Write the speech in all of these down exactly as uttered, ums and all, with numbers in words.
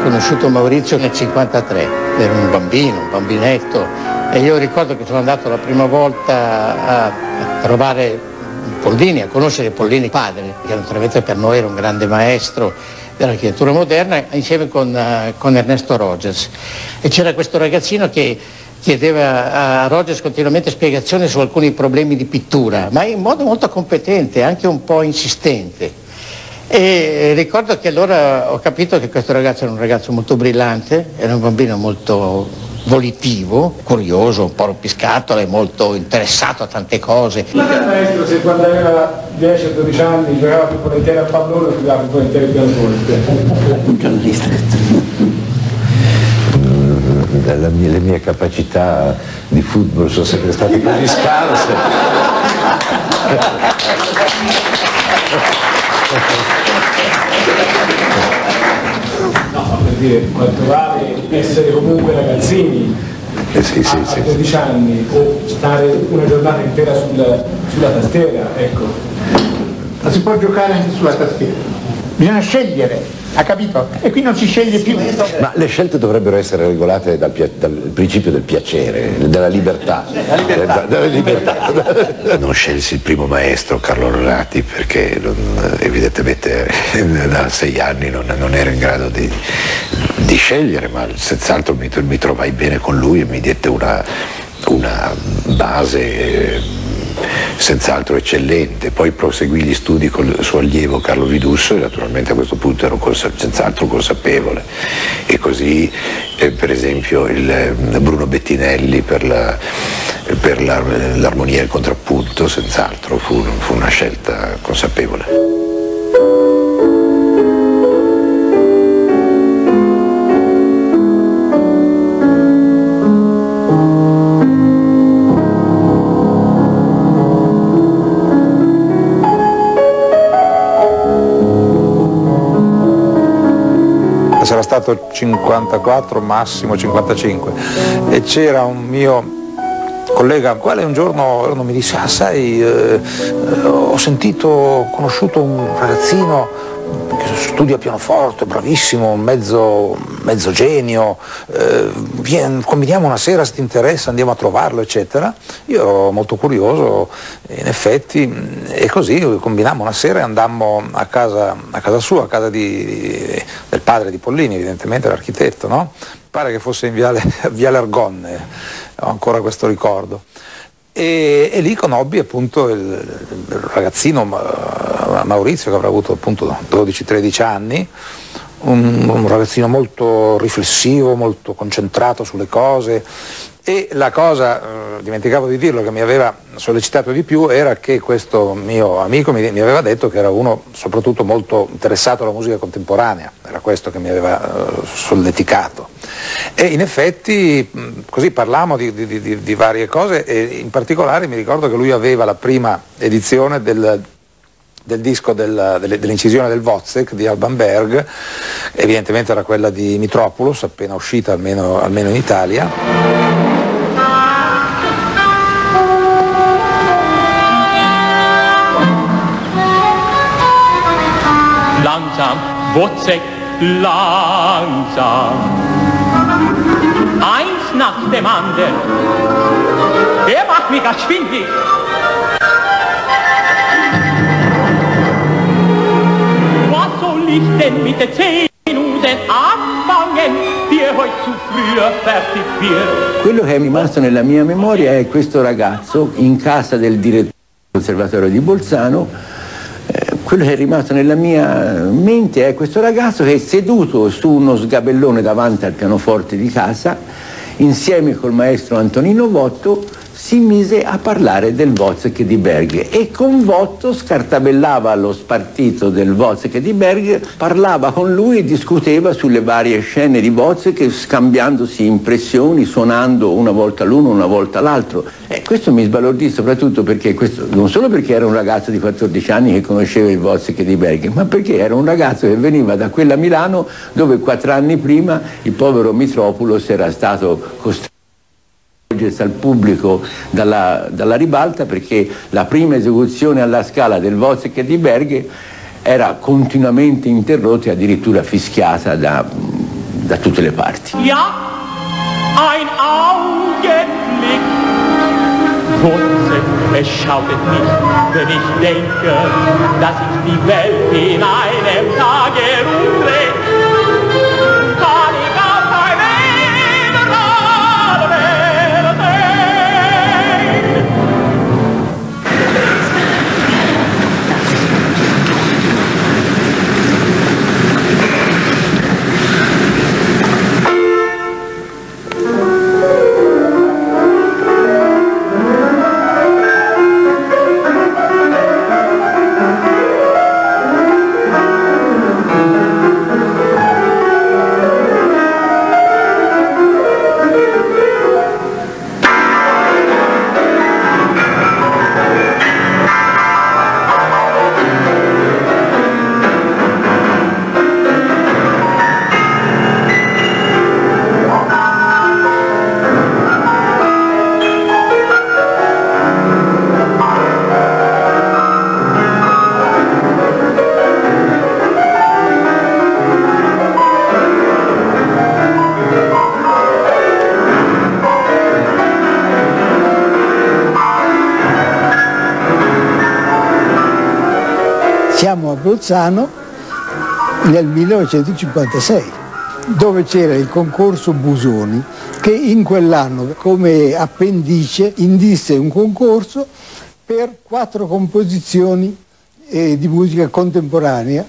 conosciuto Maurizio nel cinquantatré, ero un bambino, un bambinetto, e io ricordo che sono andato la prima volta a, a trovare Pollini, a conoscere Pollini padre, che naturalmente per noi era un grande maestro dell'architettura moderna, insieme con, uh, con Ernesto Rogers. E c'era questo ragazzino che chiedeva a Rogers continuamente spiegazioni su alcuni problemi di pittura, ma in modo molto competente, anche un po' insistente. E ricordo che allora ho capito che questo ragazzo era un ragazzo molto brillante, era un bambino molto volitivo, curioso, un po' rompiscatole, molto interessato a tante cose. Il maestro, se quando aveva dieci o dodici anni giocava più volentieri a pallone o giocava più volentieri a pianoforte? Un giornalista. La mia, le mie capacità di football sono sempre state così scarse. No, ma per dire, quanto vale essere comunque ragazzini eh sì, sì, a, sì, a dodici anni o stare una giornata intera sul, sulla tastiera, ecco. Ma si può giocare anche sulla tastiera, bisogna scegliere. Ha capito? E qui non si sceglie più. Ma le scelte dovrebbero essere regolate dal, dal principio del piacere, della libertà. La libertà. Della libertà. Non scelsi il primo maestro, Carlo Ronati, perché non, evidentemente da sei anni non, non ero in grado di, di scegliere, ma senz'altro mi, mi trovai bene con lui e mi diede una, una base senz'altro eccellente. Poi proseguì gli studi con il suo allievo Carlo Vidusso e naturalmente a questo punto ero consa- senz'altro consapevole, e così eh, per esempio il, eh, Bruno Bettinelli per, la, per la, l'armonia e il contrappunto senz'altro fu, fu una scelta consapevole. Sarà stato cinquantaquattro, massimo cinquantacinque, e c'era un mio collega, il quale un giorno mi disse: ah sai, eh, ho sentito, ho conosciuto un ragazzino che studia pianoforte, bravissimo, mezzo, mezzo genio, eh, vieni, combiniamo una sera se ti interessa, andiamo a trovarlo, eccetera. Io ero molto curioso, in effetti, e così combinammo una sera e andammo a casa, a casa sua, a casa di, del padre di Pollini, evidentemente l'architetto, no? Pare che fosse in viale, viale Argonne, ho ancora questo ricordo. E, e lì conobbi appunto il, il ragazzino Maurizio, che avrà avuto appunto dodici tredici anni, un, un ragazzino molto riflessivo, molto concentrato sulle cose, e la cosa, eh, dimenticavo di dirlo, che mi aveva sollecitato di più era che questo mio amico mi, mi aveva detto che era uno soprattutto molto interessato alla musica contemporanea, era questo che mi aveva eh, solleticato. E in effetti così parlammo di, di, di, di varie cose, e in particolare mi ricordo che lui aveva la prima edizione del, del disco del, dell'incisione del Wozzeck di Alban Berg, evidentemente era quella di Mitropoulos, appena uscita almeno, almeno in Italia. Langsam, Wozzeck, langsam. Eins nach dem anderen. Der macht mich ganz schwindlig. Was soll ich denn mit den zehn Minuten anfangen, die heute zu früh fertig wird? Quello che è rimasto nella mia memoria è questo ragazzo in casa del direttore del conservatorio di Bolzano. Quello che è rimasto nella mia mente è questo ragazzo che è seduto su uno sgabellone davanti al pianoforte di casa, insieme col maestro Antonino Votto, si mise a parlare del Wozzeck di Berg, e con Votto scartabellava lo spartito del Wozzeck di Berg, parlava con lui e discuteva sulle varie scene di Wozzeck, scambiandosi impressioni, suonando una volta l'uno, una volta l'altro. E questo mi sbalordì soprattutto perché questo, non solo perché era un ragazzo di quattordici anni che conosceva il Wozzeck di Berg, ma perché era un ragazzo che veniva da quella Milano dove quattro anni prima il povero Mitropoulos era stato costretto al pubblico dalla, dalla ribalta, perché la prima esecuzione alla Scala del Wozzeck di Berg era continuamente interrotta e addirittura fischiata da, da tutte le parti. Ja, ein Augenblick. Wurzel, es schautet mich, wenn ich denke, dass ich die Welt in einem Tage umdreh. Kann ich auf ein Leben sehen. Siamo a Bolzano nel millenovecentocinquantasei, dove c'era il concorso Busoni, che in quell'anno come appendice indisse un concorso per quattro composizioni eh, di musica contemporanea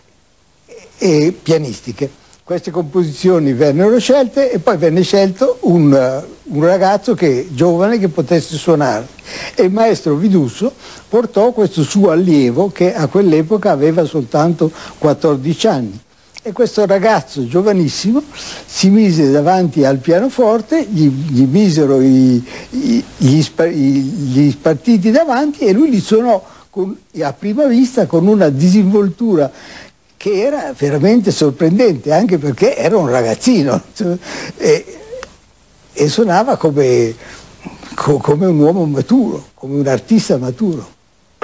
e pianistiche. Queste composizioni vennero scelte e poi venne scelto un, uh, un ragazzo che, giovane che potesse suonare, e il maestro Vidusso portò questo suo allievo che a quell'epoca aveva soltanto quattordici anni, e questo ragazzo giovanissimo si mise davanti al pianoforte, gli, gli misero i, i, gli, spa, i, gli spartiti davanti e lui li suonò con, a prima vista con una disinvoltura che era veramente sorprendente, anche perché era un ragazzino e, e suonava come, co, come un uomo maturo, come un artista maturo.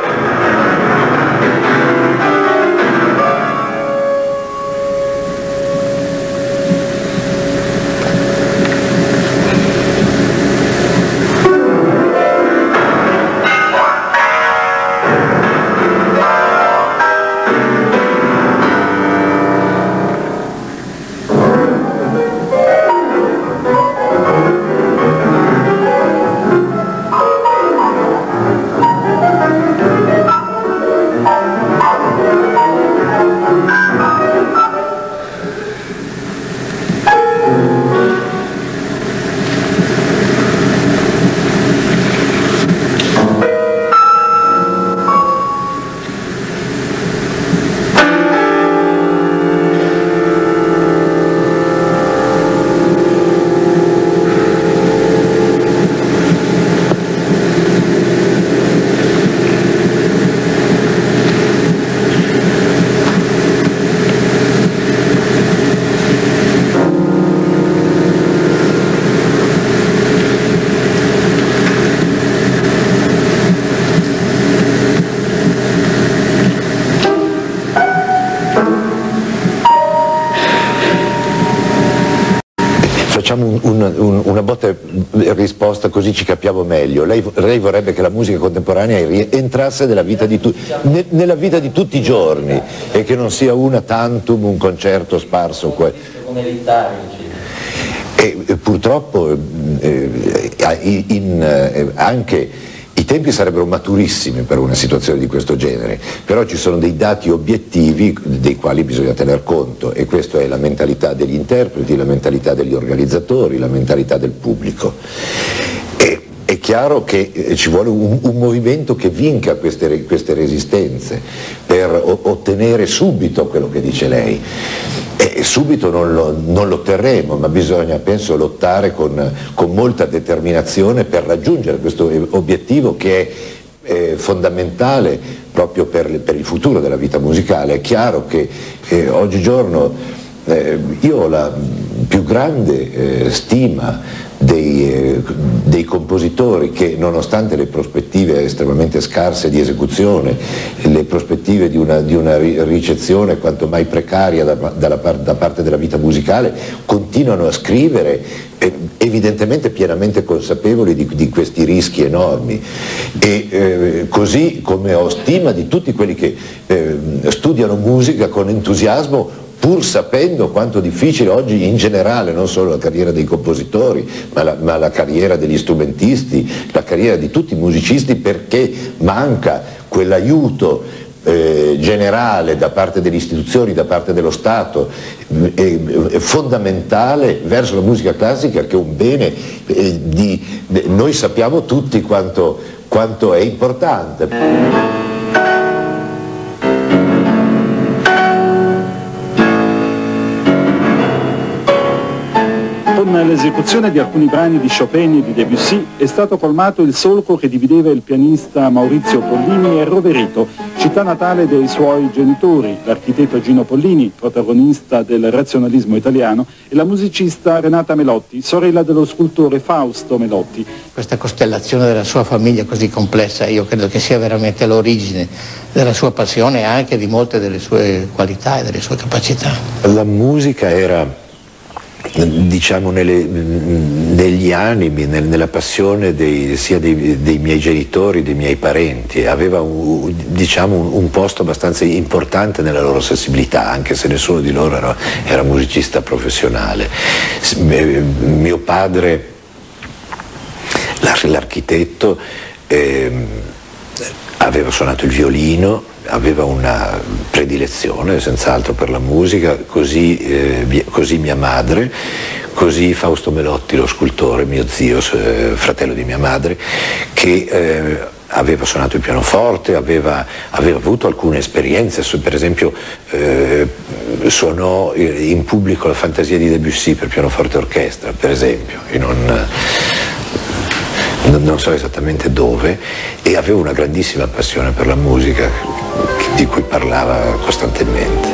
Facciamo un, un, un, una botta e risposta così ci capiamo meglio. Lei, lei vorrebbe che la musica contemporanea entrasse nella vita, di tu, ne, nella vita di tutti i giorni e che non sia una tantum, un concerto sparso. E, e purtroppo eh, in, eh, anche i tempi sarebbero maturissimi per una situazione di questo genere, però ci sono dei dati obiettivi dei quali bisogna tener conto, e questa è la mentalità degli interpreti, la mentalità degli organizzatori, la mentalità del pubblico. E, è chiaro che ci vuole un, un movimento che vinca queste, queste resistenze per o, ottenere subito quello che dice lei. E subito non lo, non lo otterremo, ma bisogna, penso, lottare con, con molta determinazione per raggiungere questo obiettivo che è eh, fondamentale proprio per, per il futuro della vita musicale. È chiaro che eh, oggigiorno eh, io ho la più grande eh, stima dei, eh, dei compositori che, nonostante le prospettive estremamente scarse di esecuzione, le prospettive di una, di una ricezione quanto mai precaria da, dalla, da parte della vita musicale, continuano a scrivere, eh, evidentemente pienamente consapevoli di, di questi rischi enormi, e eh, così come ho stima di tutti quelli che eh, studiano musica con entusiasmo, pur sapendo quanto difficile oggi in generale, non solo la carriera dei compositori, ma la, ma la carriera degli strumentisti, la carriera di tutti i musicisti, perché manca quell'aiuto eh, generale da parte delle istituzioni, da parte dello Stato, eh, eh, fondamentale verso la musica classica, che è un bene eh, di, eh, noi sappiamo tutti quanto, quanto è importante. Con l'esecuzione di alcuni brani di Chopin e di Debussy è stato colmato il solco che divideva il pianista Maurizio Pollini e Rovereto, città natale dei suoi genitori, l'architetto Gino Pollini, protagonista del razionalismo italiano, e la musicista Renata Melotti, sorella dello scultore Fausto Melotti. Questa costellazione della sua famiglia così complessa, io credo che sia veramente l'origine della sua passione e anche di molte delle sue qualità e delle sue capacità. La musica era, diciamo, nelle, negli animi, nel, nella passione dei, sia dei, dei miei genitori, dei miei parenti, aveva un, diciamo, un, un posto abbastanza importante nella loro sensibilità, anche se nessuno di loro era, era musicista professionale. Mio padre, l'architetto, eh, aveva suonato il violino, aveva una predilezione senz'altro per la musica, così, eh, così mia madre, così Fausto Melotti, lo scultore, mio zio, eh, fratello di mia madre, che eh, aveva suonato il pianoforte, aveva, aveva avuto alcune esperienze, per esempio eh, suonò in pubblico la fantasia di Debussy per pianoforte e orchestra, per esempio, in un, non so esattamente dove, e aveva una grandissima passione per la musica di cui parlava costantemente.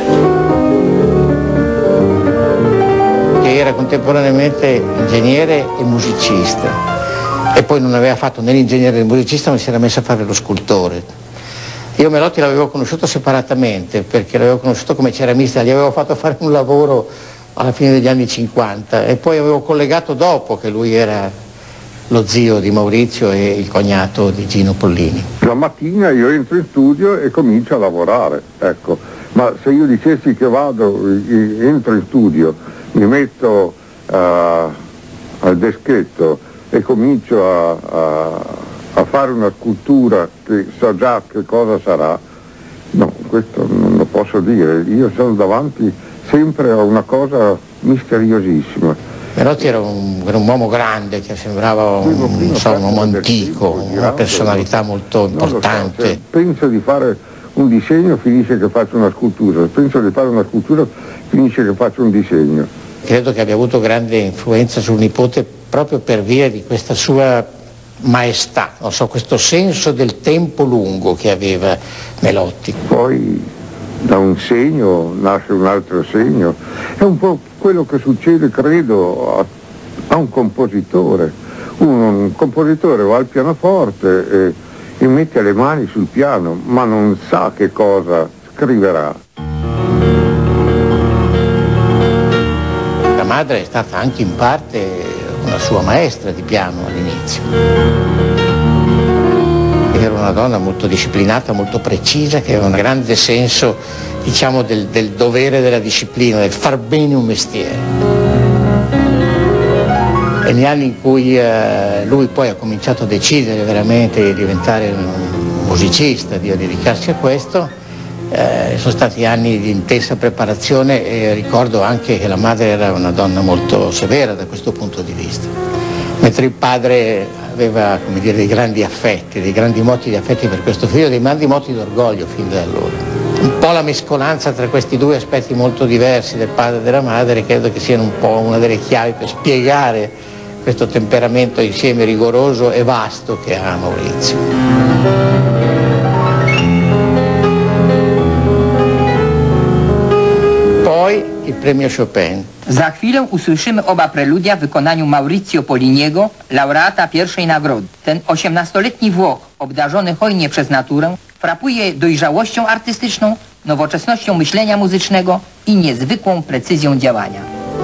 Era contemporaneamente ingegnere e musicista, e poi non aveva fatto né l'ingegnere né il musicista, ma si era messo a fare lo scultore. Io Melotti l'avevo conosciuto separatamente, perché l'avevo conosciuto come ceramista, gli avevo fatto fare un lavoro alla fine degli anni cinquanta, e poi avevo collegato dopo che lui era lo zio di Maurizio e il cognato di Gino Pollini. La mattina io entro in studio e comincio a lavorare, ecco. Ma se io dicessi che vado, entro in studio, mi metto uh, al deschetto e comincio a, a, a fare una scultura che so già che cosa sarà, no, questo non lo posso dire. Io sono davanti sempre a una cosa misteriosissima. Melotti era un, era un uomo grande che sembrava un, non so, un uomo antico, una personalità molto importante. So, cioè, penso di fare un disegno, finisce che faccio una scultura, penso di fare una scultura, finisce che faccio un disegno. Credo che abbia avuto grande influenza sul nipote proprio per via di questa sua maestà, non so, questo senso del tempo lungo che aveva Melotti. Poi da un segno nasce un altro segno, è un po' quello che succede, credo, a, a un compositore. Un, un compositore va al pianoforte e, e mette le mani sul piano, ma non sa che cosa scriverà. La madre è stata anche in parte una sua maestra di piano all'inizio. Era una donna molto disciplinata, molto precisa, che aveva un grande senso, diciamo, del, del dovere della disciplina, del far bene un mestiere. E negli anni in cui eh, lui poi ha cominciato a decidere veramente di diventare un musicista, di dedicarsi a questo, eh, sono stati anni di intensa preparazione, e ricordo anche che la madre era una donna molto severa da questo punto di vista, mentre il padre aveva, come dire, dei grandi affetti, dei grandi moti di affetti per questo figlio, dei grandi moti d'orgoglio fin da allora. Un po' la mescolanza tra questi due aspetti molto diversi del padre e della madre credo che siano un po' una delle chiavi per spiegare questo temperamento insieme rigoroso e vasto che ha Maurizio. Poi il premio Chopin. Za chwilę usłyszymy oba preludia w wykonaniu Maurizio Polliniego, laureata pierwszej nagrody. Ten osiemnastoletni Włoch, obdarzony hojnie przez naturę, frapuje dojrzałością artystyczną, nowoczesnością myślenia muzycznego i niezwykłą precyzją działania.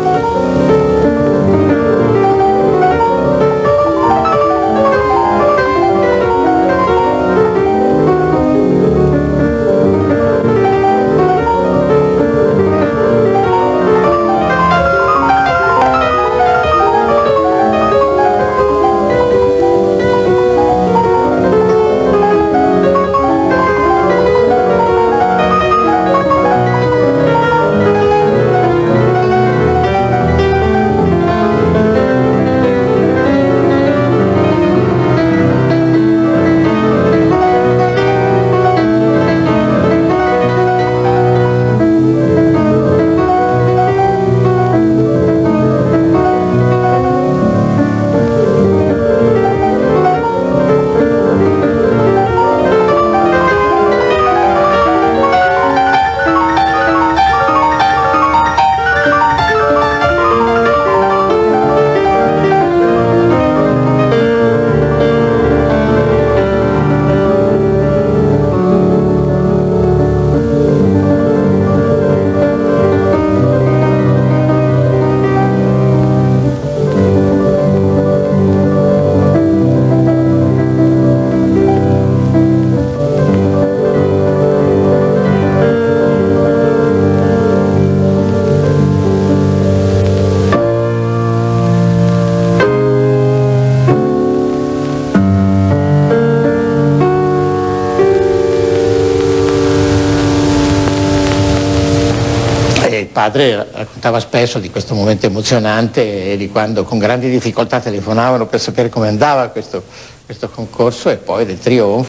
Il padre raccontava spesso di questo momento emozionante e di quando con grandi difficoltà telefonavano per sapere come andava questo, questo concorso e poi del trionfo.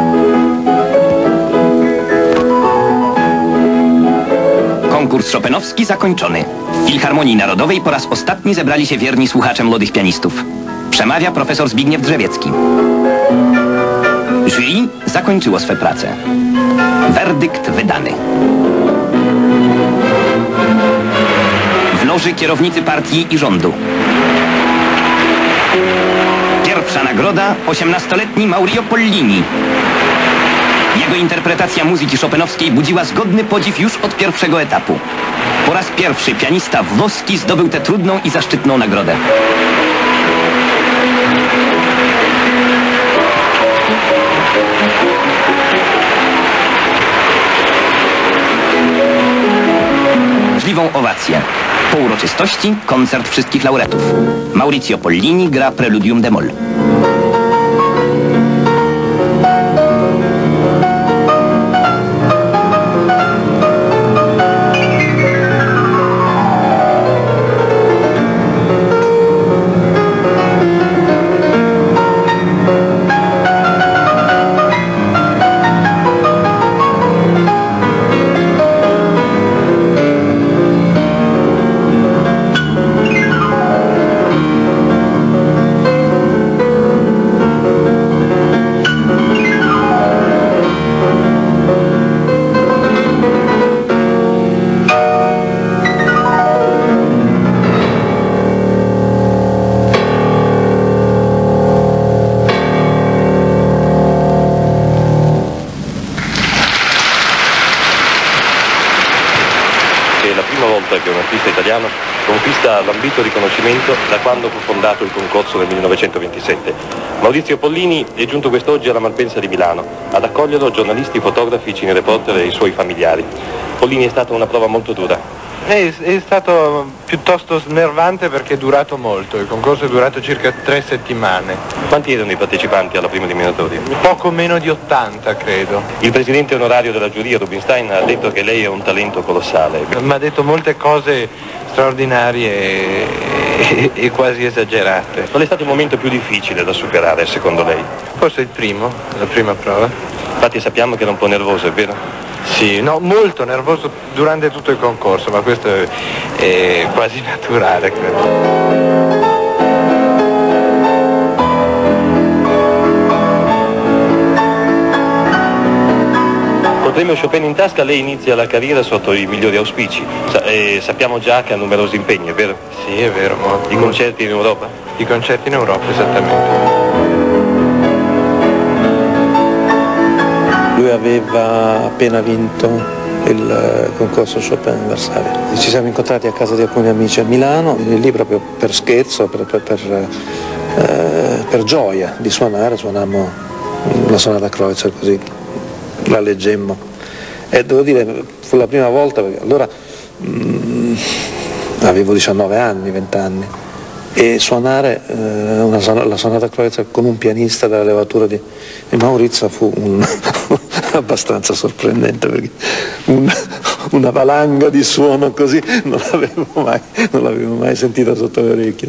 Konkurs chopinowski zakończony. W Filharmonii Narodowej po raz ostatni zebrali się wierni słuchacze młodych pianistów. Przemawia profesor Zbigniew Drzewiecki. Jury zakończyło swe prace. Werdykt wydany. W loży kierownicy partii i rządu. Pierwsza nagroda osiemnastoletni Maurizio Pollini. Jego interpretacja muzyki chopinowskiej budziła zgodny podziw już od pierwszego etapu. Po raz pierwszy pianista włoski zdobył tę trudną i zaszczytną nagrodę. Żliwą owację. Po uroczystości koncert wszystkich laureatów. Maurizio Pollini gra preludium d-moll. che un artista italiano conquista l'ambito riconoscimento da quando fu fondato il concorso nel millenovecentoventisette. Maurizio Pollini è giunto quest'oggi alla Malpensa di Milano ad accoglierlo giornalisti, fotografi, cinereporter e i suoi familiari. Pollini è stata una prova molto dura. È, è stato piuttosto snervante perché è durato molto, il concorso è durato circa tre settimane. Quanti erano i partecipanti alla prima eliminatoria? Poco meno di ottanta, credo. Il presidente onorario della giuria, Rubinstein, ha detto che lei è un talento colossale. Mi ha detto molte cose straordinarie e, e, e quasi esagerate. Qual è stato il momento più difficile da superare, secondo lei? Forse il primo, la prima prova. Infatti sappiamo che era un po' nervoso, è vero? Sì, no, molto nervoso durante tutto il concorso, ma questo è, è quasi naturale, credo. premio Chopin in tasca lei inizia la carriera sotto i migliori auspici. Sa- eh, sappiamo già che ha numerosi impegni, è vero? Sì, è vero. Molto. I concerti in Europa? I concerti in Europa, esattamente. Lui aveva appena vinto il concorso Chopin a Varsavia. Ci siamo incontrati a casa di alcuni amici a Milano, e lì proprio per scherzo, per, per, per, eh, per gioia di suonare, suonammo la sonata Kreutzer, così la leggemmo. E devo dire, fu la prima volta, perché allora mh, avevo diciannove anni, venti anni, e suonare eh, una son- la sonata Kreutzer con un pianista della levatura di, di Maurizio fu un abbastanza sorprendente, perché un, una valanga di suono così non l'avevo mai, non l'avevo mai sentita sotto le orecchie.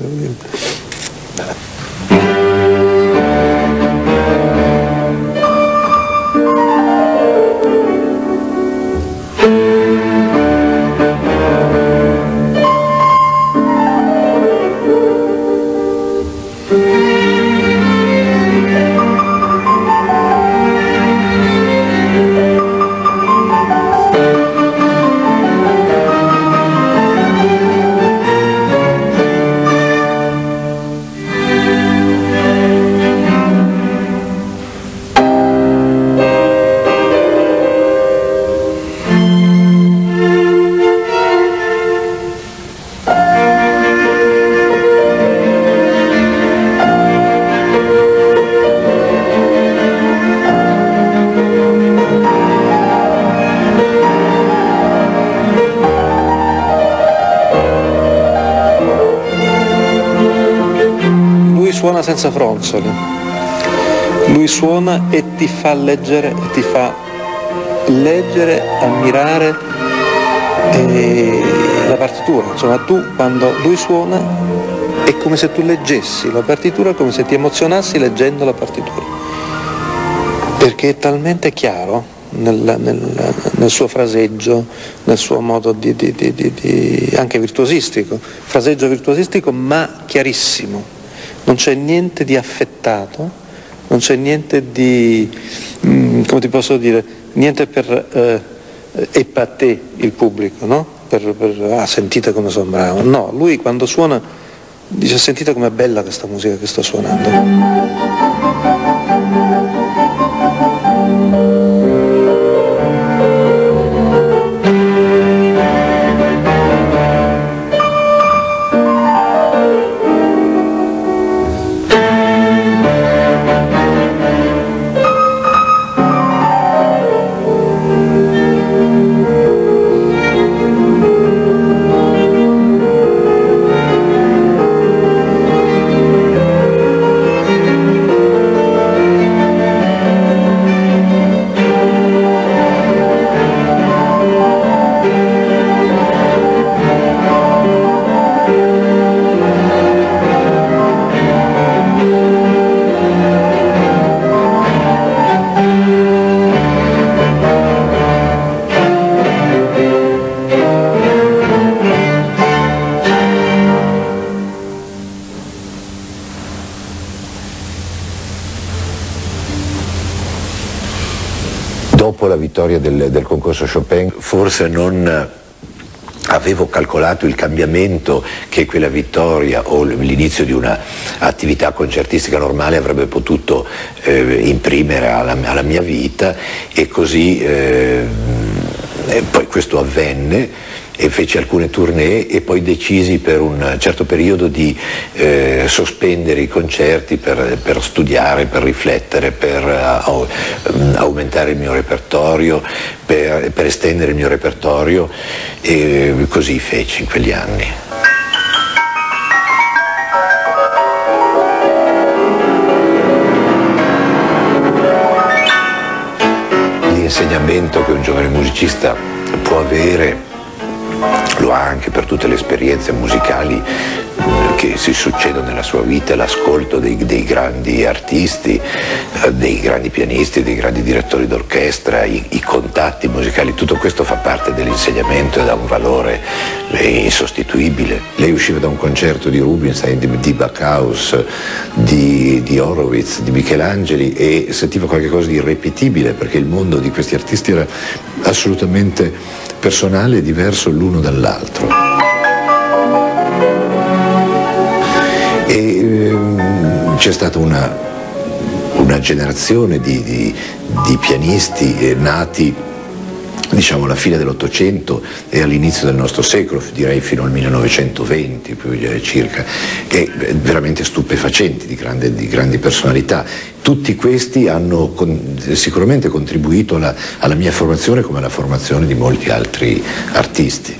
Suona senza fronzoli, lui suona e ti fa leggere, e ti fa leggere, ammirare eh, la partitura. Insomma, tu quando lui suona è come se tu leggessi la partitura, come se ti emozionassi leggendo la partitura, perché è talmente chiaro nel, nel, nel suo fraseggio, nel suo modo di, di, di, di, di anche virtuosistico, fraseggio virtuosistico ma chiarissimo. Non c'è niente di affettato, non c'è niente di, mh, come ti posso dire, niente per eh, épater il pubblico, no? Per, per, ah, sentite come sono bravo. No, lui quando suona dice sentite com'è bella questa musica che sto suonando. Dopo la vittoria del, del concorso Chopin forse non avevo calcolato il cambiamento che quella vittoria o l'inizio di una attività concertistica normale avrebbe potuto eh, imprimere alla, alla mia vita, e così eh, e poi questo avvenne, e feci alcune tournée e poi decisi per un certo periodo di eh, sospendere i concerti per, per studiare, per riflettere, per uh, aumentare il mio repertorio, per, per estendere il mio repertorio, e così feci in quegli anni. L'insegnamento che un giovane musicista può avere lo ha anche per tutte le esperienze musicali che si succedono nella sua vita, l'ascolto dei, dei grandi artisti, dei grandi pianisti, dei grandi direttori d'orchestra, i, i contatti musicali, tutto questo fa parte dell'insegnamento ed ha un valore insostituibile. Lei usciva da un concerto di Rubinstein, di, di Bacchus, di, di Horowitz, di Michelangeli e sentiva qualcosa di irripetibile, perché il mondo di questi artisti era assolutamente personale e diverso l'uno dall'altro. E ehm, c'è stata una, una generazione di, di, di pianisti eh, nati, diciamo, alla fine dell'Ottocento e all'inizio del nostro secolo, direi fino al millenovecentoventi più circa, e veramente stupefacenti, di, grande, di grandi personalità. Tutti questi hanno con, sicuramente contribuito alla, alla mia formazione, come alla formazione di molti altri artisti.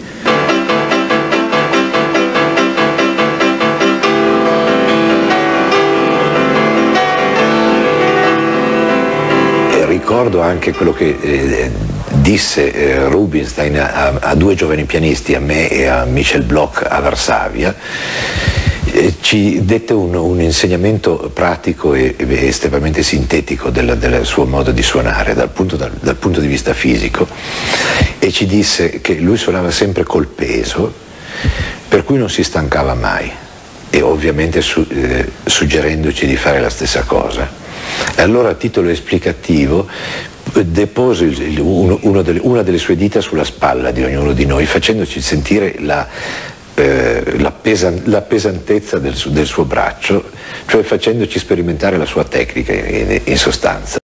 Ricordo anche quello che eh, disse eh, Rubinstein a, a due giovani pianisti, a me e a Michel Bloch a Varsavia. Eh, ci dette un, un insegnamento pratico e, e estremamente sintetico del, del suo modo di suonare dal punto, dal, dal punto di vista fisico, e ci disse che lui suonava sempre col peso, per cui non si stancava mai, e ovviamente su, eh, suggerendoci di fare la stessa cosa. E allora, a titolo esplicativo, depose il, uno, uno delle, una delle sue dita sulla spalla di ognuno di noi, facendoci sentire la, eh, la, pesan, la pesantezza del, del suo braccio, cioè facendoci sperimentare la sua tecnica in, in sostanza.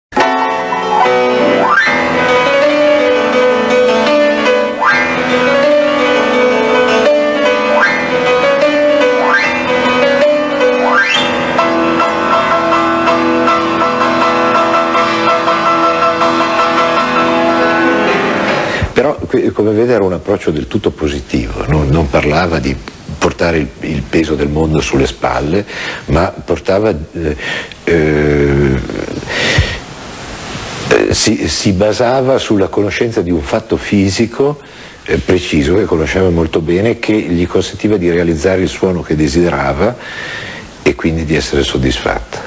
Però, come vede, era un approccio del tutto positivo, non, non parlava di portare il, il peso del mondo sulle spalle, ma portava, eh, eh, si, si basava sulla conoscenza di un fatto fisico eh, preciso, che conosceva molto bene, che gli consentiva di realizzare il suono che desiderava e quindi di essere soddisfatto.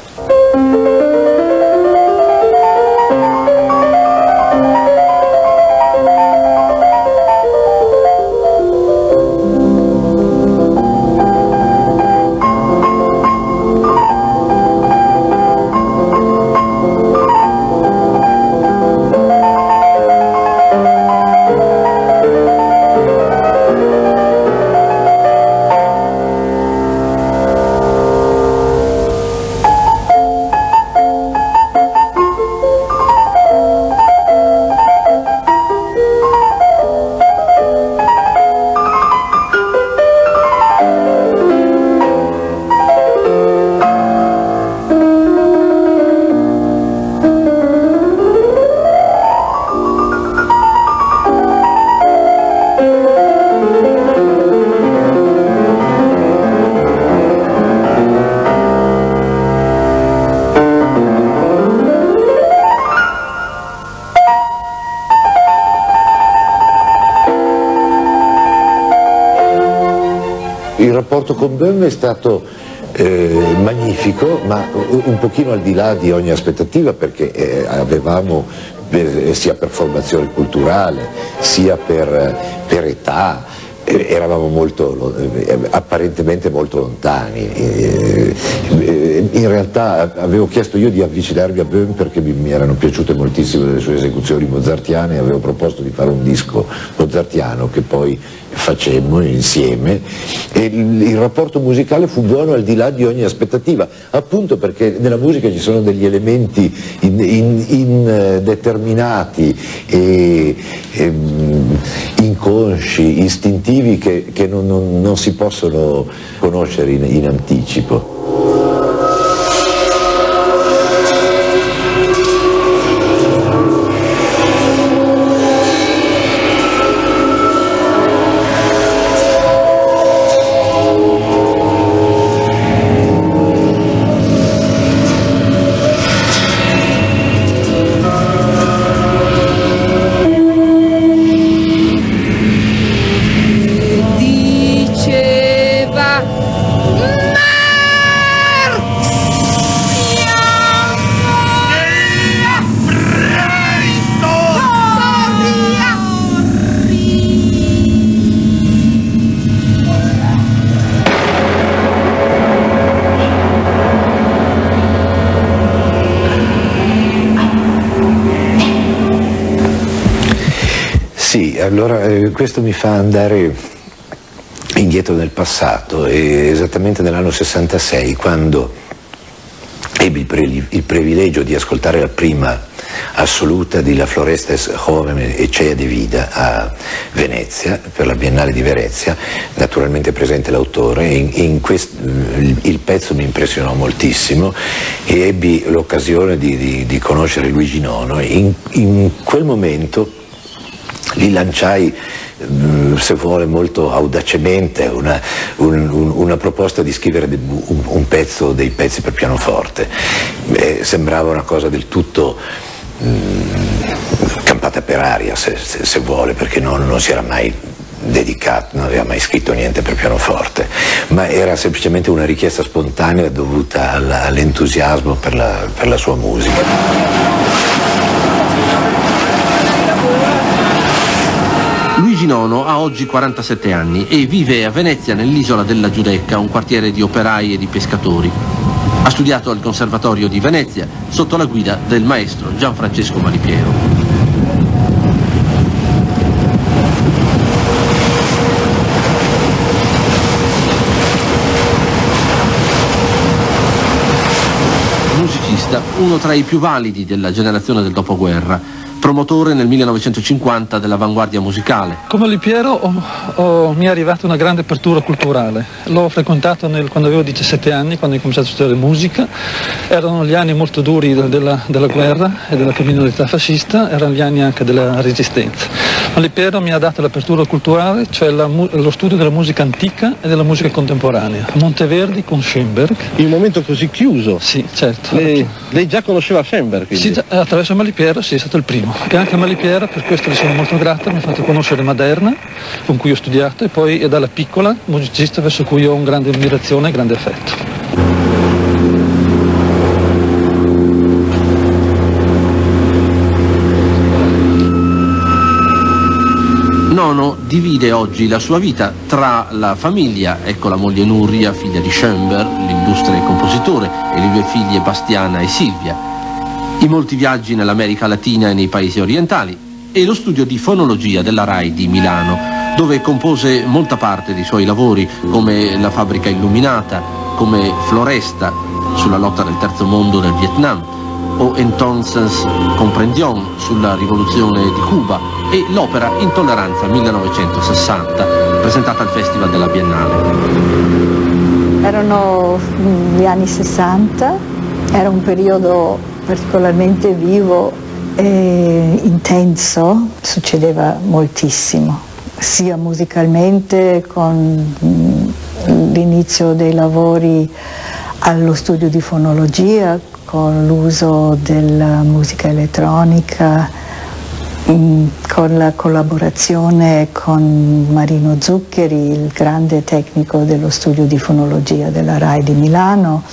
Il rapporto con Böhm è stato eh, magnifico, ma un pochino al di là di ogni aspettativa, perché eh, avevamo, eh, sia per formazione culturale, sia per, per età, eh, eravamo molto, eh, apparentemente molto lontani. Eh, eh, in realtà avevo chiesto io di avvicinarmi a Böhm perché mi, mi erano piaciute moltissimo le sue esecuzioni mozartiane, e avevo proposto di fare un disco mozartiano che poi facemmo insieme, e il, il rapporto musicale fu buono al di là di ogni aspettativa, appunto perché nella musica ci sono degli elementi indeterminati e, e inconsci, istintivi che, che non, non, non si possono conoscere in, in anticipo. Diceva allora eh, questo mi fa andare indietro nel passato, e esattamente nell'anno sessantasei, quando ebbi il, pre il privilegio di ascoltare la prima assoluta di La Florestes Joven e Cea de Vida a Venezia, per la Biennale di Venezia, naturalmente presente l'autore. In, in il, il pezzo mi impressionò moltissimo e ebbi l'occasione di, di, di conoscere Luigi Nono. In, in quel momento gli lanciai, se vuole molto audacemente, una, un, un, una proposta di scrivere un, un pezzo dei pezzi per pianoforte. Eh, sembrava una cosa del tutto mh, campata per aria, se, se, se vuole, perché non, non si era mai dedicato, non aveva mai scritto niente per pianoforte, ma era semplicemente una richiesta spontanea dovuta all'entusiasmo per la, per la sua musica. Luigi Nono ha oggi quarantasette anni e vive a Venezia, nell'isola della Giudecca, un quartiere di operai e di pescatori. Ha studiato al Conservatorio di Venezia sotto la guida del maestro Gianfrancesco Malipiero. Musicista, uno tra i più validi della generazione del dopoguerra, promotore nel millenovecentocinquanta dell'avanguardia musicale. Come Malipiero ho, ho, mi è arrivata una grande apertura culturale. L'ho frequentato nel, quando avevo diciassette anni, quando ho cominciato a studiare musica. Erano gli anni molto duri della, della guerra e della criminalità fascista, erano gli anni anche della resistenza. Malipiero mi ha dato l'apertura culturale, cioè la, lo studio della musica antica e della musica contemporanea. A Monteverdi con Schoenberg. In un momento così chiuso? Sì, certo. Lei, lei già conosceva Schoenberg? Quindi? Sì, attraverso Malipiero sì, è stato il primo. E anche a Malipiero, per questo le sono molto grato, mi ha fatto conoscere Maderna, con cui ho studiato, e poi è dalla piccola musicista verso cui ho un grande ammirazione e grande affetto. Nono divide oggi la sua vita tra la famiglia, ecco la moglie Nuria, figlia di Schoenberg, l'illustre compositore, e le due figlie Bastiana e Silvia, i molti viaggi nell'America Latina e nei paesi orientali, e lo studio di fonologia della RAI di Milano, dove compose molta parte dei suoi lavori, come La fabbrica illuminata, come Floresta, sulla lotta del terzo mondo nel Vietnam, o Entonces Comprendion, sulla rivoluzione di Cuba, e l'opera Intolleranza millenovecentosessanta, presentata al Festival della Biennale. Erano gli anni sessanta, era un periodo particolarmente vivo e intenso, succedeva moltissimo, sia musicalmente con l'inizio dei lavori allo studio di fonologia, con l'uso della musica elettronica, con la collaborazione con Marino Zuccheri, il grande tecnico dello studio di fonologia della RAI di Milano.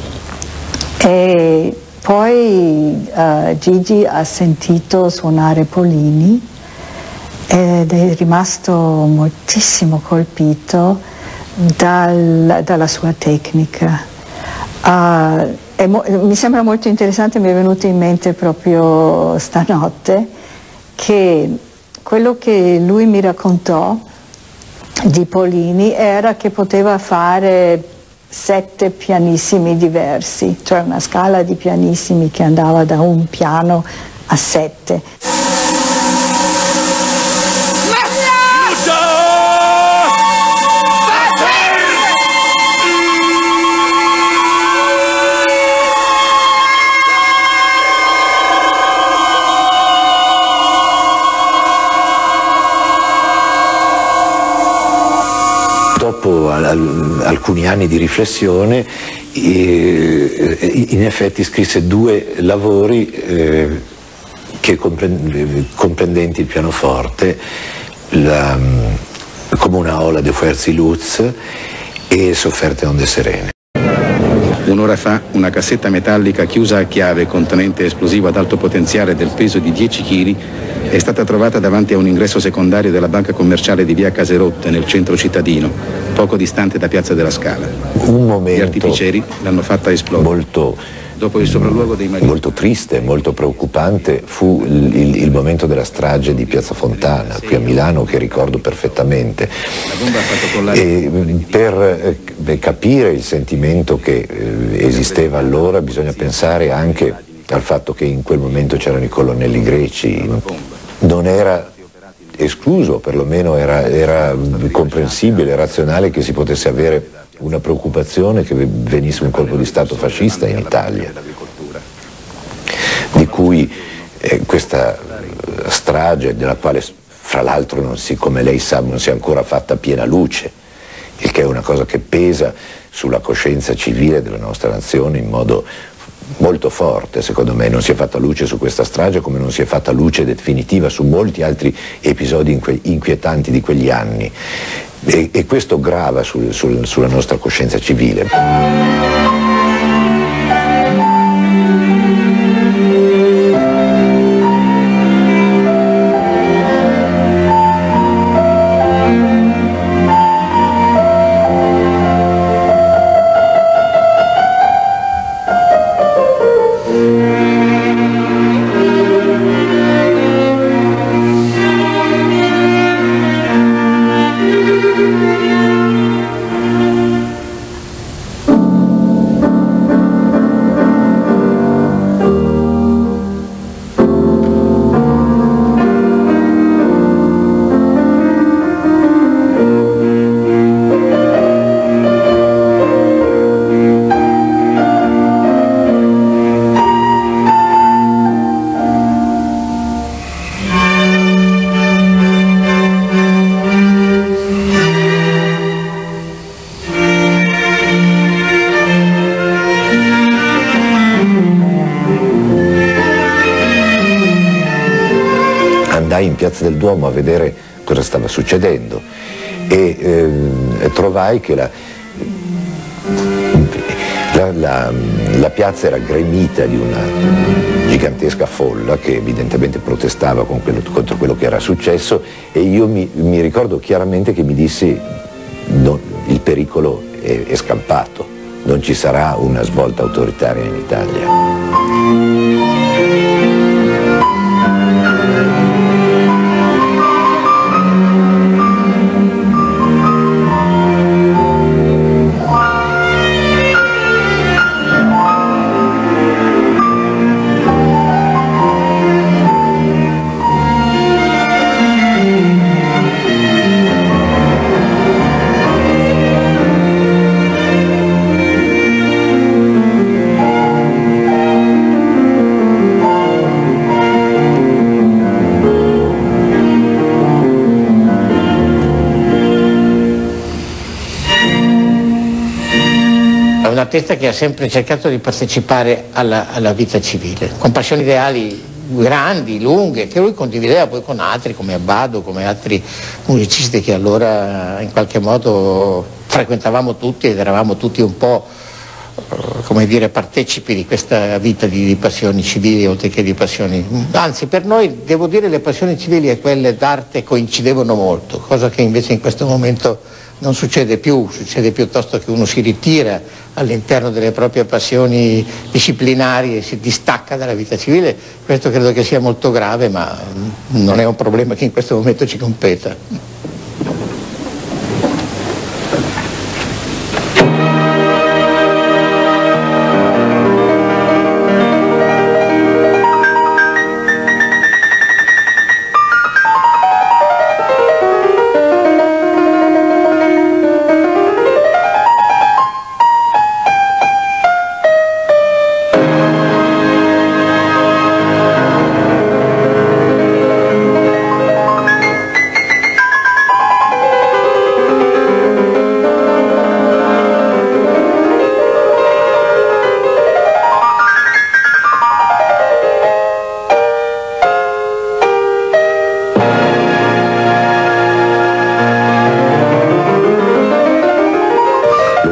E poi uh, Gigi ha sentito suonare Pollini ed è rimasto moltissimo colpito dal, dalla sua tecnica. Uh, mi sembra molto interessante, mi è venuto in mente proprio stanotte, che quello che lui mi raccontò di Pollini era che poteva fare sette pianissimi diversi, cioè una scala di pianissimi che andava da un piano a sette. Dopo al, alcuni anni di riflessione, eh, in effetti scrisse due lavori eh, che comprend comprendenti il pianoforte, la, come una ola de Fuerzi Luz e Sofferte onde serene. Un'ora fa una cassetta metallica chiusa a chiave contenente esplosivo ad alto potenziale del peso di dieci chili è stata trovata davanti a un ingresso secondario della banca commerciale di via Caserotte nel centro cittadino, poco distante da Piazza della Scala. Un momento Gli artificieri l'hanno fatta esplodere. Molto dopo il sopralluogo dei mariti. Molto triste, molto preoccupante fu il, il, il momento della strage di Piazza Fontana, qui a Milano, che ricordo perfettamente. E per eh, capire il sentimento che eh, esisteva allora bisogna pensare anche al fatto che in quel momento c'erano i colonnelli greci. Non era escluso, perlomeno era, era comprensibile, razionale che si potesse avere una preoccupazione che venisse un colpo di Stato fascista in Italia, di cui eh, questa strage, della quale fra l'altro non si, come lei sa, non si è ancora fatta piena luce, il che è una cosa che pesa sulla coscienza civile della nostra nazione in modo molto forte, secondo me. Non si è fatta luce su questa strage come non si è fatta luce definitiva su molti altri episodi inque- inquietanti di quegli anni. E, e questo grava sul, sul, sulla nostra coscienza civile. In Piazza del Duomo a vedere cosa stava succedendo e eh, trovai che la, la, la, la piazza era gremita di una gigantesca folla che evidentemente protestava con quello, contro quello che era successo, e io mi, mi ricordo chiaramente che mi dissi no, il pericolo è, è scampato, non ci sarà una svolta autoritaria in Italia. Un artista che ha sempre cercato di partecipare alla, alla vita civile, con passioni ideali grandi, lunghe, che lui condivideva poi con altri come Abbado, come altri musicisti che allora in qualche modo frequentavamo tutti ed eravamo tutti un po', come dire, partecipi di questa vita di, di passioni civili oltre che di passioni. Anzi, per noi, devo dire, le passioni civili e quelle d'arte coincidevano molto, cosa che invece in questo momento non succede più, succede piuttosto che uno si ritira all'interno delle proprie passioni disciplinari e si distacca dalla vita civile. Questo credo che sia molto grave, ma non è un problema che in questo momento ci competa.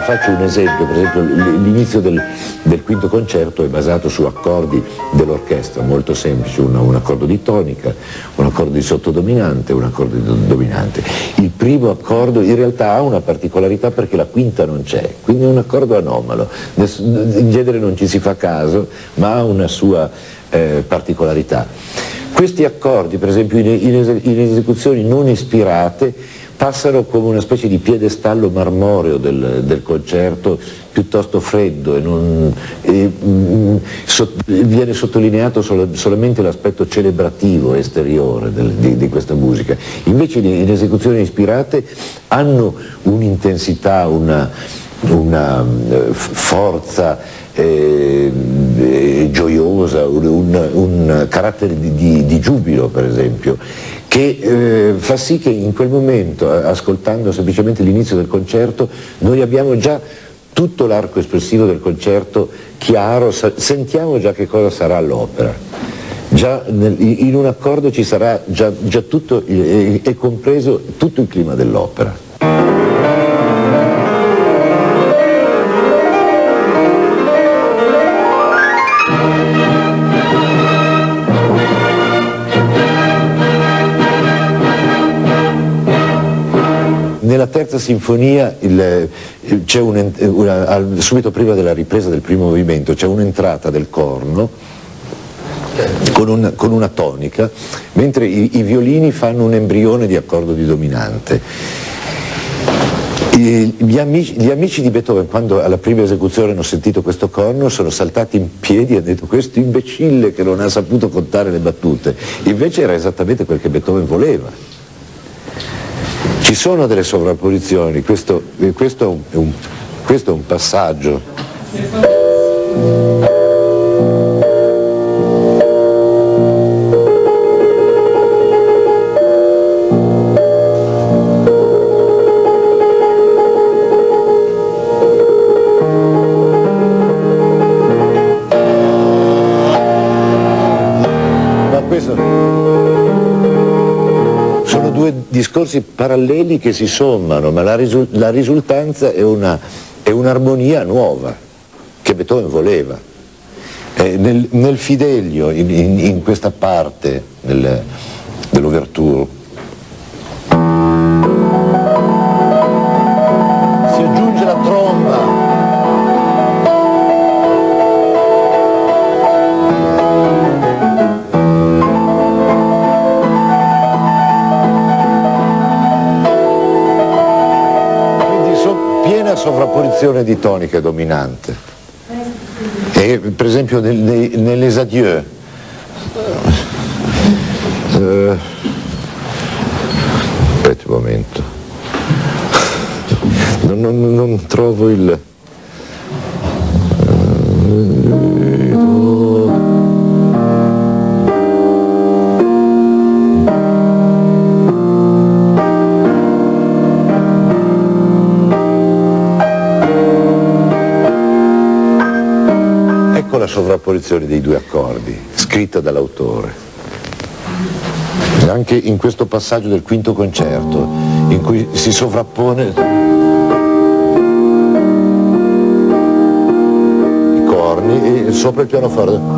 faccio un esempio, per esempio l'inizio del, del quinto concerto è basato su accordi dell'orchestra, molto semplici, un, un accordo di tonica, un accordo di sottodominante, un accordo di dominante. Il primo accordo in realtà ha una particolarità perché la quinta non c'è, quindi è un accordo anomalo, in genere non ci si fa caso, ma ha una sua eh, particolarità. Questi accordi, per esempio in, in, in esecuzioni non ispirate, passano come una specie di piedestallo marmoreo del, del concerto, piuttosto freddo, e, non, e mh, so, viene sottolineato sol, solamente l'aspetto celebrativo esteriore del, di, di questa musica. Invece in, in esecuzioni ispirate hanno un'intensità, una, una uh, forza eh, eh, gioiosa, un, un, un carattere di, di, di giubilo, per esempio, che eh, fa sì che in quel momento, ascoltando semplicemente l'inizio del concerto, noi abbiamo già tutto l'arco espressivo del concerto chiaro, sentiamo già che cosa sarà l'opera. Già nel, in un accordo ci sarà già, già tutto, è, è compreso tutto il clima dell'opera. Nella terza sinfonia, c'è un, una, subito prima della ripresa del primo movimento, c'è un'entrata del corno con, un, con una tonica, mentre i, i violini fanno un embrione di accordo di dominante. I, gli, amici, gli amici di Beethoven, quando alla prima esecuzione hanno sentito questo corno, sono saltati in piedi e hanno detto: questo imbecille che non ha saputo contare le battute. Invece era esattamente quel che Beethoven voleva. Ci sono delle sovrapposizioni, questo, questo, è, un, questo è un passaggio. Ma questo... discorsi paralleli che si sommano, ma la, risul la risultanza è un'armonia un nuova che Beethoven voleva. Eh, nel, nel Fidelio, in, in, in questa parte del, dell'ouverture, si aggiunge la tromba. Sovrapposizione di tonica dominante, e per esempio nel, nei, nelles adieux uh, aspetta un momento, non, non, non trovo il la sovrapposizione dei due accordi, scritta dall'autore. Anche in questo passaggio del quinto concerto, in cui si sovrappone i corni e sopra il pianoforte.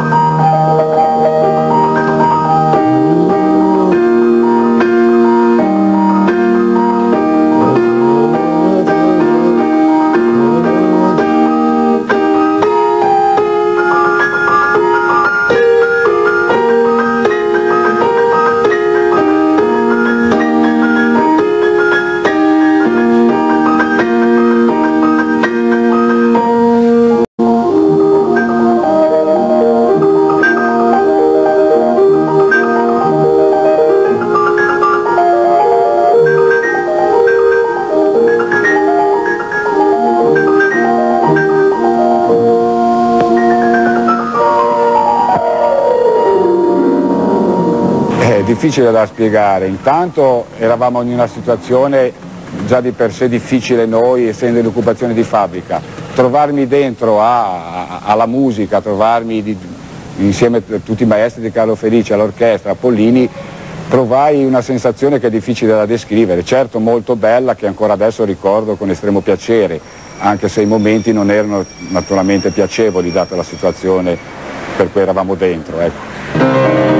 Difficile da spiegare. Intanto eravamo in una situazione già di per sé difficile noi, essendo in occupazione di fabbrica. Trovarmi dentro a, a, alla musica, trovarmi di, insieme a tutti i maestri di Carlo Felice, all'orchestra, a Pollini, provai una sensazione che è difficile da descrivere, certo molto bella, che ancora adesso ricordo con estremo piacere. anche se i momenti non erano naturalmente piacevoli data la situazione per cui eravamo dentro. Ecco.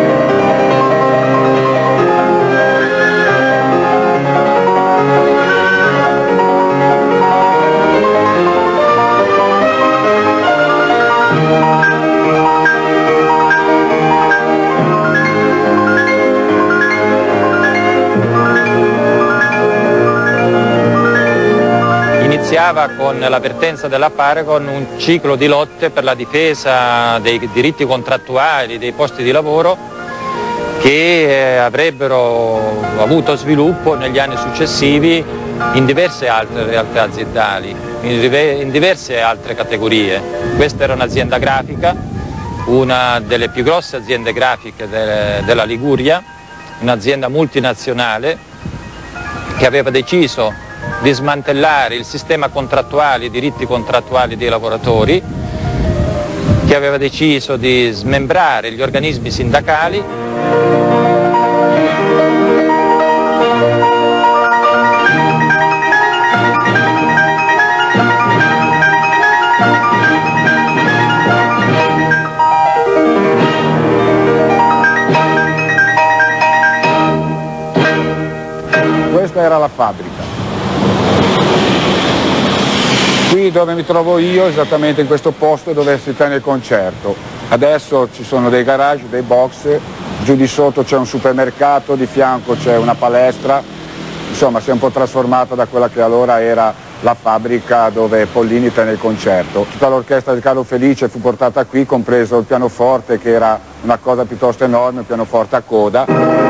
Iniziava con la vertenza della Paragon un ciclo di lotte per la difesa dei diritti contrattuali, dei posti di lavoro che eh, avrebbero avuto sviluppo negli anni successivi in diverse altre realtà aziendali, in, in diverse altre categorie. Questa era un'azienda grafica, una delle più grosse aziende grafiche de, della Liguria, un'azienda multinazionale che aveva deciso di smantellare il sistema contrattuale, i diritti contrattuali dei lavoratori, che aveva deciso di smembrare gli organismi sindacali. Questa era la fabbrica. Qui dove mi trovo io, esattamente in questo posto dove si tiene il concerto. Adesso ci sono dei garage, dei box, giù di sotto c'è un supermercato, di fianco c'è una palestra, insomma si è un po' trasformata da quella che allora era la fabbrica dove Pollini tenne il concerto. Tutta l'orchestra di Carlo Felice fu portata qui, compreso il pianoforte che era una cosa piuttosto enorme, un pianoforte a coda.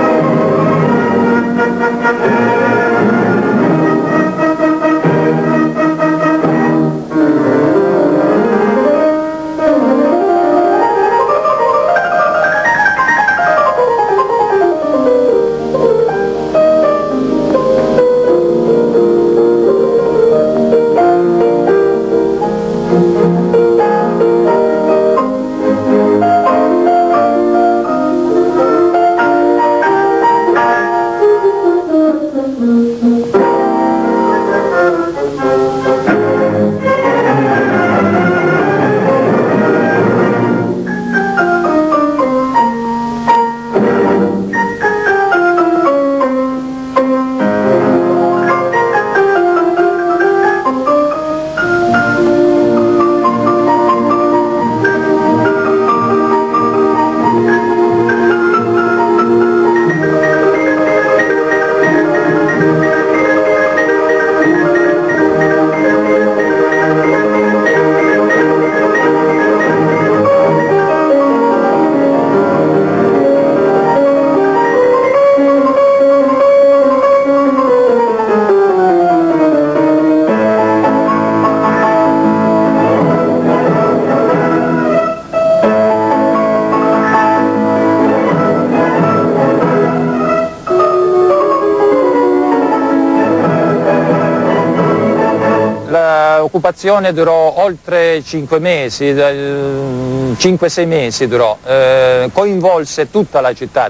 L'occupazione durò oltre cinque mesi, cinque sei mesi durò, eh, coinvolse tutta la città.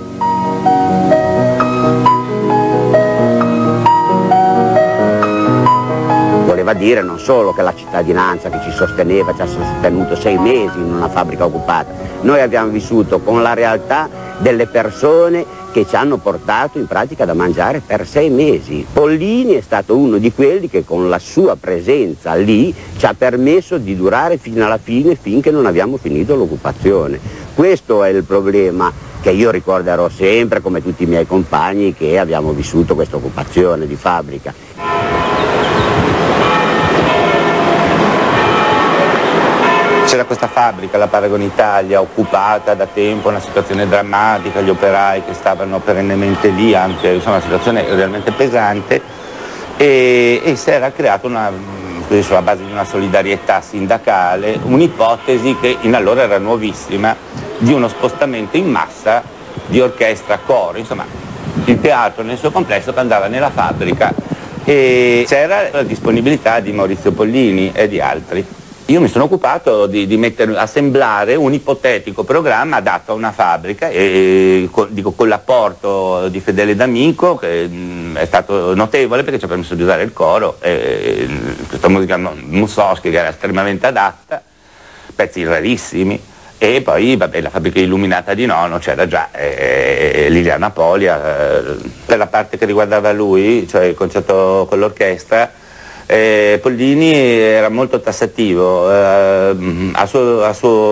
Voleva dire non solo che la cittadinanza che ci sosteneva ci ha sostenuto sei mesi in una fabbrica occupata, noi abbiamo vissuto con la realtà delle persone che ci hanno portato in pratica da mangiare per sei mesi. Pollini è stato uno di quelli che con la sua presenza lì ci ha permesso di durare fino alla fine, finché non abbiamo finito l'occupazione. Questo è il problema che io ricorderò sempre, come tutti i miei compagni che abbiamo vissuto questa occupazione di fabbrica. C'era questa fabbrica, la Paragon Italia, occupata da tempo, una situazione drammatica, gli operai che stavano perennemente lì, anche, insomma, una situazione realmente pesante, e, e si era creata una, così, sulla base di una solidarietà sindacale, un'ipotesi che in allora era nuovissima, di uno spostamento in massa di orchestra, coro, insomma il teatro nel suo complesso che andava nella fabbrica, e c'era la disponibilità di Maurizio Pollini e di altri. Io mi sono occupato di, di mettere, assemblare un ipotetico programma adatto a una fabbrica, e, con, dico, con l'apporto di Fedele D'Amico, che è stato notevole perché ci ha permesso di usare il coro, e questa musica Mussorgsky che era estremamente adatta, pezzi rarissimi, e poi vabbè, la fabbrica illuminata di Nono c'era già, e Liliana Polia, eh, per la parte che riguardava lui, cioè il concerto con l'orchestra, Eh, Pollini era molto tassativo, eh, a, suo, a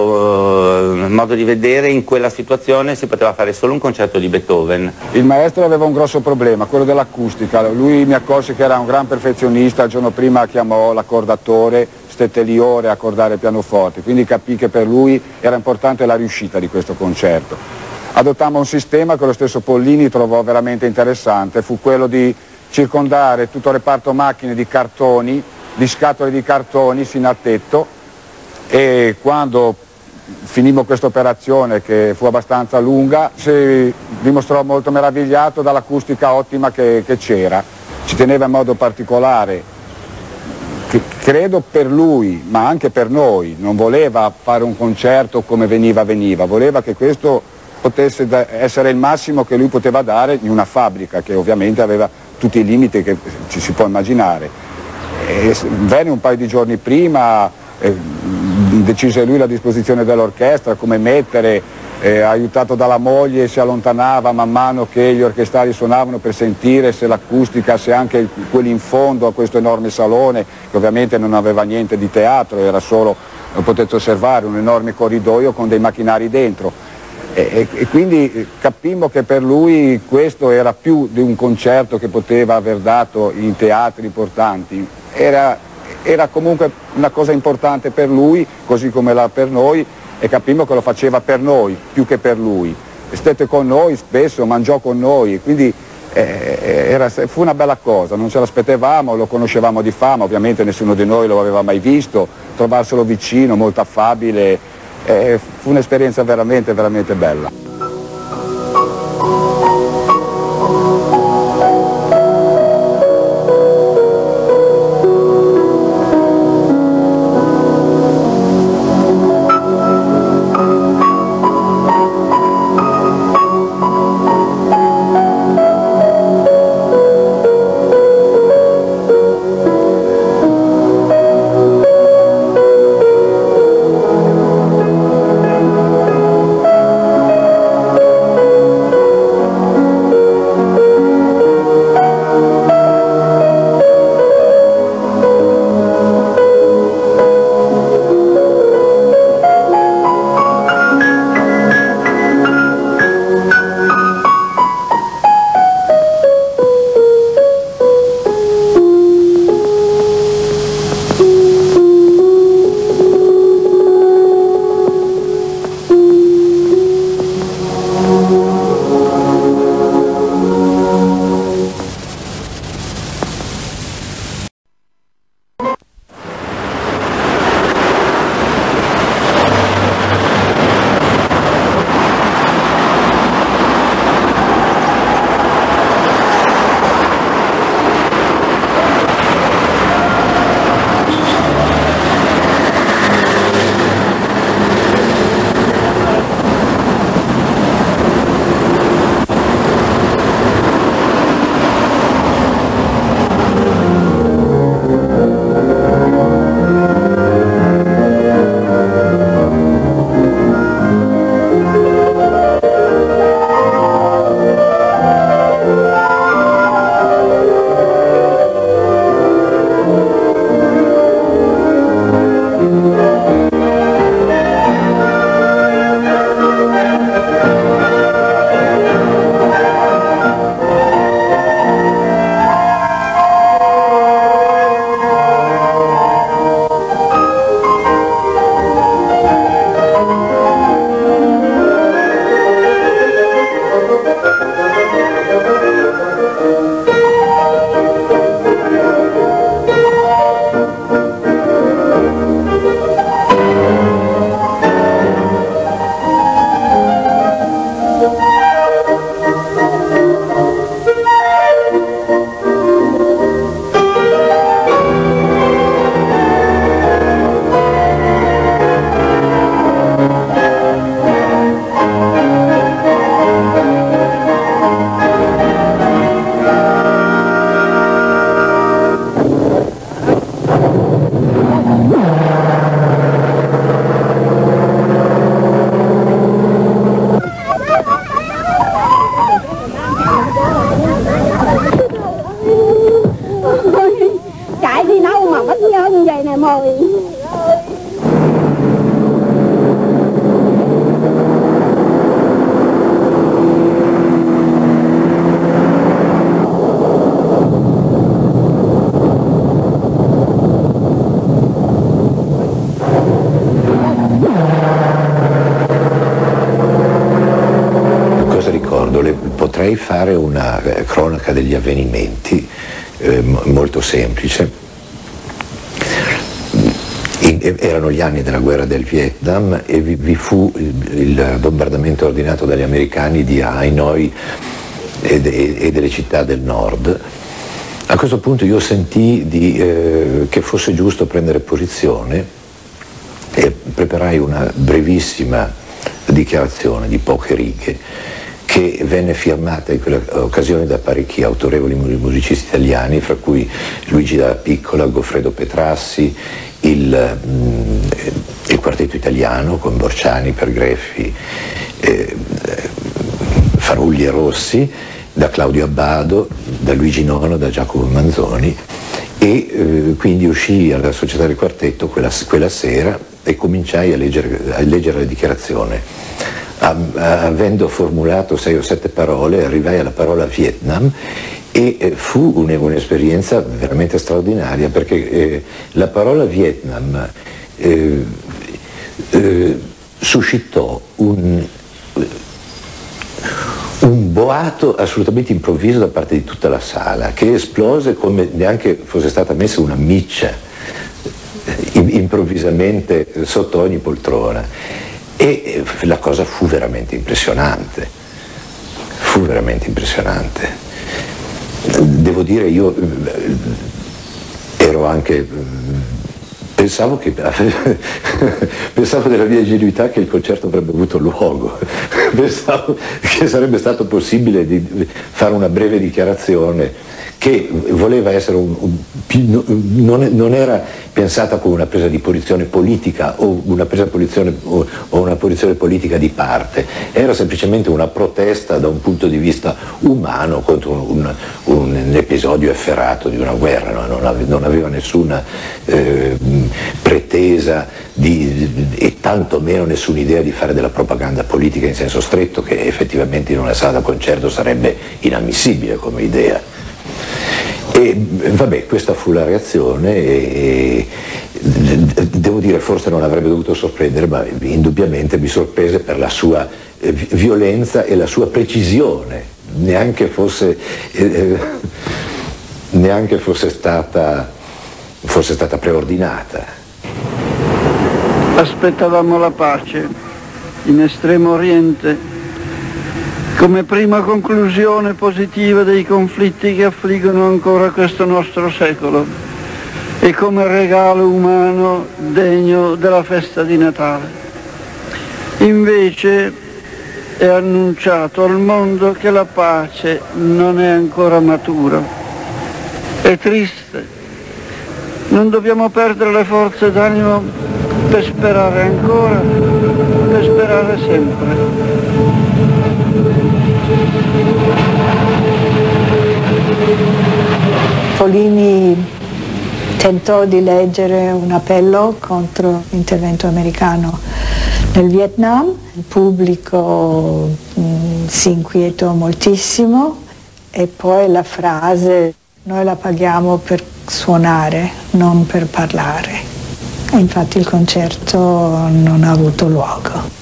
suo modo di vedere in quella situazione si poteva fare solo un concerto di Beethoven. Il maestro aveva un grosso problema, quello dell'acustica. Lui mi accorse che era un gran perfezionista, il giorno prima chiamò l'accordatore, stette lì ore a accordare il pianoforte, quindi capì che per lui era importante la riuscita di questo concerto. Adottammo un sistema che lo stesso Pollini trovò veramente interessante, fu quello di circondare tutto il reparto macchine di cartoni, di scatole di cartoni sino al tetto, e quando finimmo questa operazione, che fu abbastanza lunga, si dimostrò molto meravigliato dall'acustica ottima che c'era. Ci teneva in modo particolare, che credo per lui ma anche per noi, non voleva fare un concerto come veniva veniva, voleva che questo potesse essere il massimo che lui poteva dare in una fabbrica che ovviamente aveva tutti i limiti che ci si può immaginare. E venne un paio di giorni prima, eh, decise lui la disposizione dell'orchestra, come mettere, eh, aiutato dalla moglie si allontanava man mano che gli orchestrali suonavano per sentire se l'acustica, se anche quelli in fondo a questo enorme salone, che ovviamente non aveva niente di teatro, era solo, lo potete osservare, un enorme corridoio con dei macchinari dentro. E, e quindi capimmo che per lui questo era più di un concerto che poteva aver dato in teatri importanti, era, era comunque una cosa importante per lui, così come la per noi, e capimmo che lo faceva per noi più che per lui. Stette con noi spesso, mangiò con noi, quindi eh, era, fu una bella cosa, non ce l'aspettavamo, lo conoscevamo di fama, ovviamente nessuno di noi lo aveva mai visto, trovarselo vicino, molto affabile. Eh, fu un'esperienza veramente, veramente bella. Viene moi. Potrei fare una cronaca degli avvenimenti eh, molto semplice. In, erano gli anni della guerra del Vietnam e vi, vi fu il, il bombardamento ordinato dagli americani di Hanoi e, de, e delle città del nord. A questo punto io sentii di, eh, che fosse giusto prendere posizione e preparai una brevissima dichiarazione di poche righe, che venne firmata in quell'occasione da parecchi autorevoli musicisti italiani, fra cui Luigi Dalla Piccola, Goffredo Petrassi, il, mm, il quartetto italiano con Borciani, Pergreffi, eh, Farulli e Rossi, da Claudio Abbado, da Luigi Nono, da Giacomo Manzoni, e eh, quindi uscii alla Società del Quartetto quella, quella sera e cominciai a leggere, a leggere la dichiarazione. Avendo formulato sei o sette parole, arrivai alla parola Vietnam e fu un'esperienza veramente straordinaria, perché eh, la parola Vietnam eh, eh, suscitò un, un boato assolutamente improvviso da parte di tutta la sala, che esplose come neanche fosse stata messa una miccia improvvisamente sotto ogni poltrona. E la cosa fu veramente impressionante, fu veramente impressionante. Devo dire, io ero anche, pensavo, che, pensavo della mia ingenuità che il concerto avrebbe avuto luogo, pensavo che sarebbe stato possibile di fare una breve dichiarazione che voleva essere un, un, non, non era pensata come una presa di posizione politica o una presa di posizione o, o una posizione politica di parte, era semplicemente una protesta da un punto di vista umano contro un, un, un episodio efferato di una guerra, no? non, ave, non aveva nessuna eh, pretesa di, e tantomeno nessuna idea di fare della propaganda politica in senso stretto, che effettivamente in una sala da concerto sarebbe inammissibile come idea. E vabbè, questa fu la reazione e, e devo dire, forse non avrebbe dovuto sorprendere, ma indubbiamente mi sorprese per la sua eh, violenza e la sua precisione, neanche fosse, eh, neanche fosse stata, fosse stata preordinata. Aspettavamo la pace in Estremo Oriente come prima conclusione positiva dei conflitti che affliggono ancora questo nostro secolo e come regalo umano degno della festa di Natale. Invece è annunciato al mondo che la pace non è ancora matura. È triste. Non dobbiamo perdere le forze d'animo per sperare ancora, per sperare sempre. Pollini tentò di leggere un appello contro l'intervento americano nel Vietnam, il pubblico mh, si inquietò moltissimo e poi la frase "noi la paghiamo per suonare, non per parlare". E infatti il concerto non ha avuto luogo.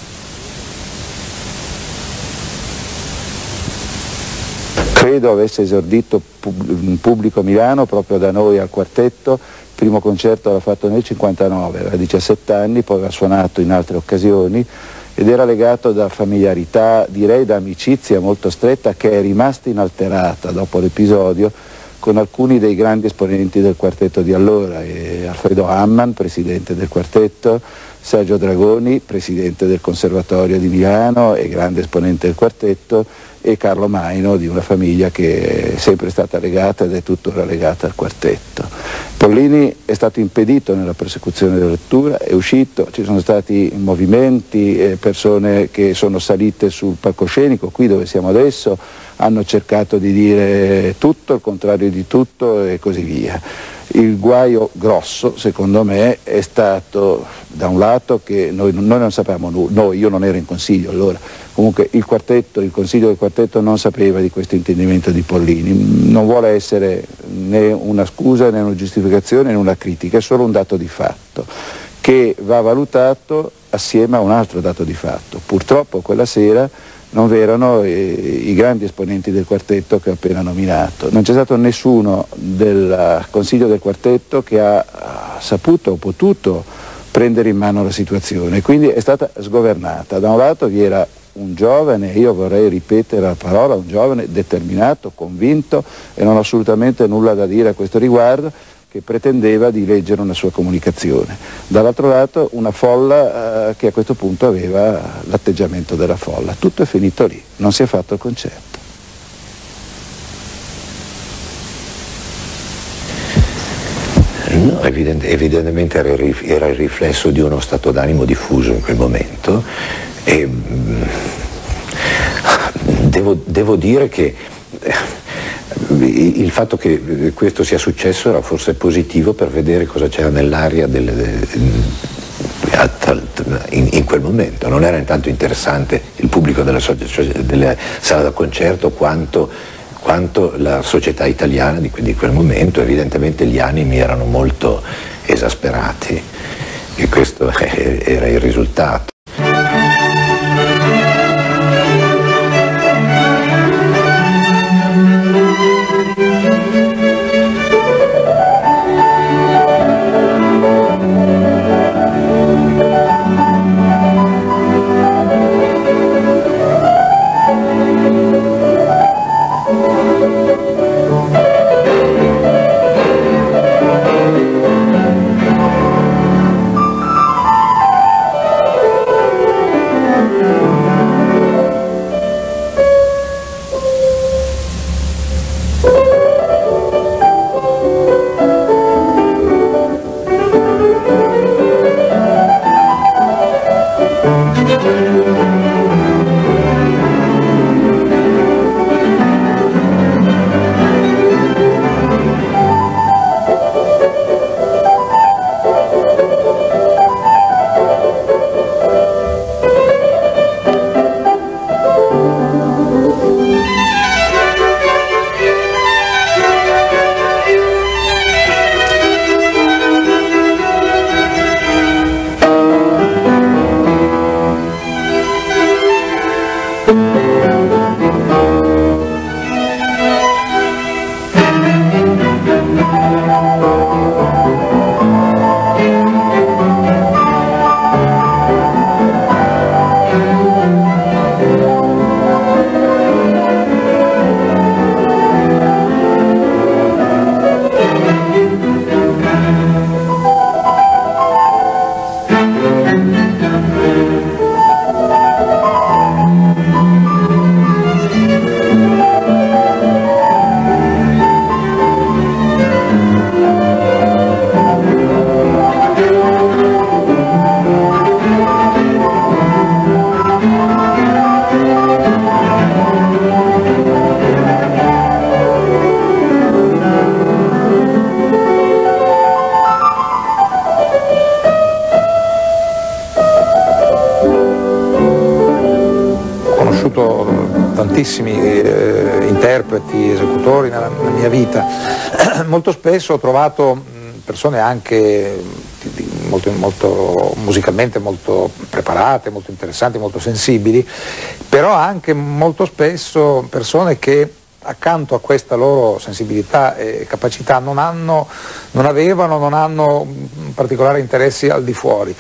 Credo avesse esordito in pubblico a Milano proprio da noi al quartetto. Il primo concerto l'ha fatto nel cinquantanove, aveva diciassette anni, poi aveva suonato in altre occasioni ed era legato da familiarità, direi da amicizia molto stretta, che è rimasta inalterata dopo l'episodio con alcuni dei grandi esponenti del quartetto di allora, e Alfredo Hammann, presidente del quartetto, Sergio Dragoni, presidente del Conservatorio di Milano e grande esponente del quartetto, e Carlo Maino, di una famiglia che è sempre stata legata ed è tuttora legata al quartetto. Pollini è stato impedito nella prosecuzione della lettura, è uscito, ci sono stati movimenti, eh, persone che sono salite sul palcoscenico, qui dove siamo adesso, hanno cercato di dire tutto, il contrario di tutto e così via. Il guaio grosso, secondo me, è stato da un lato che noi, noi non sapevamo nulla, noi, io non ero in consiglio allora, comunque il quartetto, il consiglio del quartetto non sapeva di questo intendimento di Pollini, non vuole essere né una scusa né una giustificazione né una critica, è solo un dato di fatto che va valutato assieme a un altro dato di fatto. Purtroppo quella sera non v'erano eh, i grandi esponenti del quartetto che ho appena nominato, non c'è stato nessuno del consiglio del quartetto che ha saputo o potuto prendere in mano la situazione, quindi è stata sgovernata. Da un lato vi era un giovane, io vorrei ripetere la parola, un giovane determinato, convinto e non ho assolutamente nulla da dire a questo riguardo, che pretendeva di leggere una sua comunicazione. Dall'altro lato una folla eh, che a questo punto aveva l'atteggiamento della folla. Tutto è finito lì, non si è fatto il concerto. No, evident- evidentemente era il, era il riflesso di uno stato d'animo diffuso in quel momento e mh, devo, devo dire che il fatto che questo sia successo era forse positivo per vedere cosa c'era nell'aria del, in, in quel momento. Non era intanto interessante il pubblico della, della sala da concerto quanto, quanto la società italiana di, di quel momento. Evidentemente gli animi erano molto esasperati e questo era il risultato. tantissimi eh, interpreti, esecutori nella, nella mia vita. Molto spesso ho trovato mh, persone anche di, di, molto, molto musicalmente molto preparate, molto interessanti, molto sensibili, però anche molto spesso persone che accanto a questa loro sensibilità e capacità non, hanno, non avevano, non hanno particolari interessi al di fuori.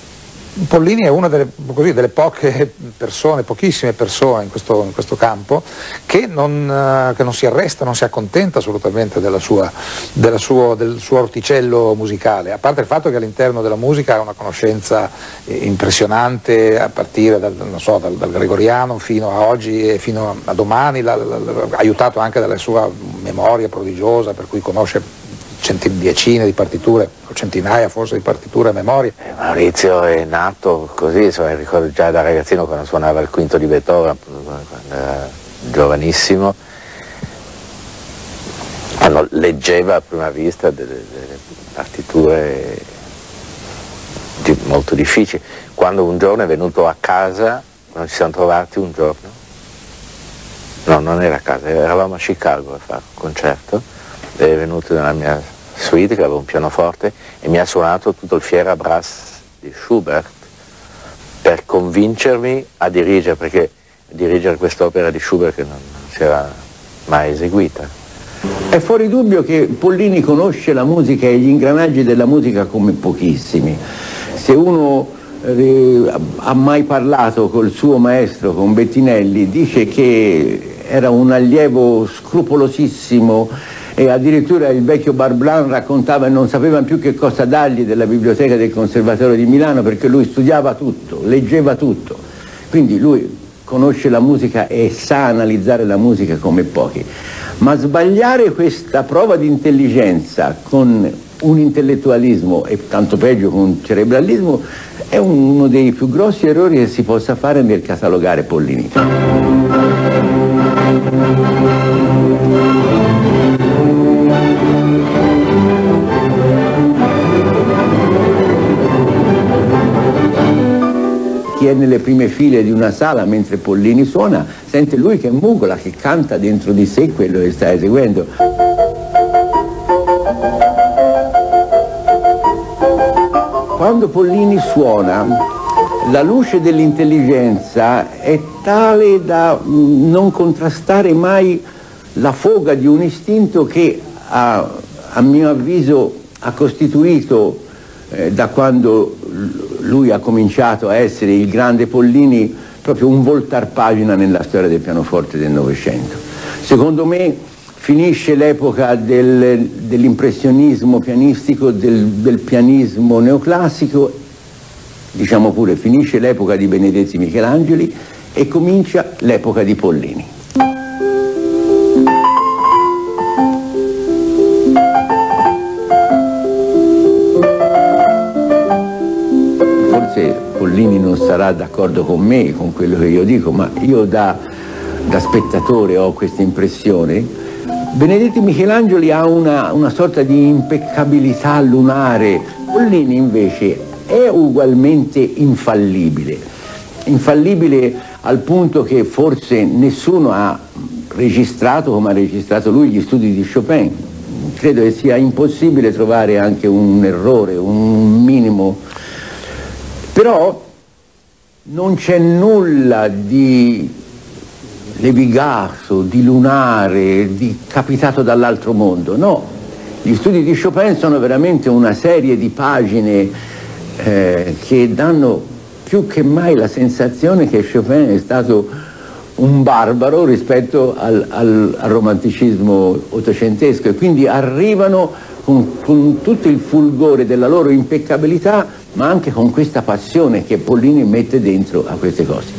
Pollini è una delle, così, delle poche persone, pochissime persone in questo, in questo campo che non, che non si arresta, non si accontenta assolutamente della sua, della suo, del suo orticello musicale, a parte il fatto che all'interno della musica ha una conoscenza impressionante a partire dal, non so, dal, dal gregoriano fino a oggi e fino a domani, la, la, la, aiutato anche dalla sua memoria prodigiosa, per cui conosce decine di partiture, o centinaia forse di partiture a memoria. Maurizio è nato così, insomma, ricordo già da ragazzino quando suonava il quinto di Beethoven, quando era giovanissimo. no, leggeva a prima vista delle, delle partiture di, molto difficili. Quando un giorno è venuto a casa, quando ci siamo trovati un giorno, no, non era a casa, eravamo a Chicago a fare un concerto, è venuto nella mia suite che aveva un pianoforte e mi ha suonato tutto il Fiera Brass di Schubert per convincermi a dirigere, perché dirigere quest'opera di Schubert che non, non si era mai eseguita. È fuori dubbio che Pollini conosce la musica e gli ingranaggi della musica come pochissimi. Se uno eh, ha mai parlato col suo maestro, con Bettinelli, dice che era un allievo scrupolosissimo e addirittura il vecchio Barblan raccontava e non sapeva più che cosa dargli della biblioteca del Conservatorio di Milano, perché lui studiava tutto, leggeva tutto. Quindi lui conosce la musica e sa analizzare la musica come pochi. Ma sbagliare questa prova di intelligenza con un intellettualismo e tanto peggio con un cerebralismo è uno dei più grossi errori che si possa fare nel catalogare Pollini. Chi è nelle prime file di una sala mentre Pollini suona sente lui che mugola, che canta dentro di sé quello che sta eseguendo. Quando Pollini suona, la luce dell'intelligenza è tale da non contrastare mai la foga di un istinto che a, a mio avviso ha costituito eh, da quando lui ha cominciato a essere il grande Pollini proprio un voltar pagina nella storia del pianoforte del Novecento. Secondo me finisce l'epoca del, dell'impressionismo pianistico, del, del pianismo neoclassico, diciamo pure finisce l'epoca di Benedetti Michelangeli e comincia l'epoca di Pollini. Forse Pollini non sarà d'accordo con me, con quello che io dico, ma io da, da spettatore ho questa impressione. Benedetti Michelangeli ha una, una sorta di impeccabilità lunare, Pollini invece è ugualmente infallibile, infallibile al punto che forse nessuno ha registrato come ha registrato lui gli studi di Chopin. Credo che sia impossibile trovare anche un errore, un minimo. Però non c'è nulla di levigato, di lunare, di capitato dall'altro mondo, no. Gli studi di Chopin sono veramente una serie di pagine eh, che danno più che mai la sensazione che Chopin è stato un barbaro rispetto al, al, al romanticismo ottocentesco, e quindi arrivano con, con tutto il fulgore della loro impeccabilità, ma anche con questa passione che Pollini mette dentro a queste cose.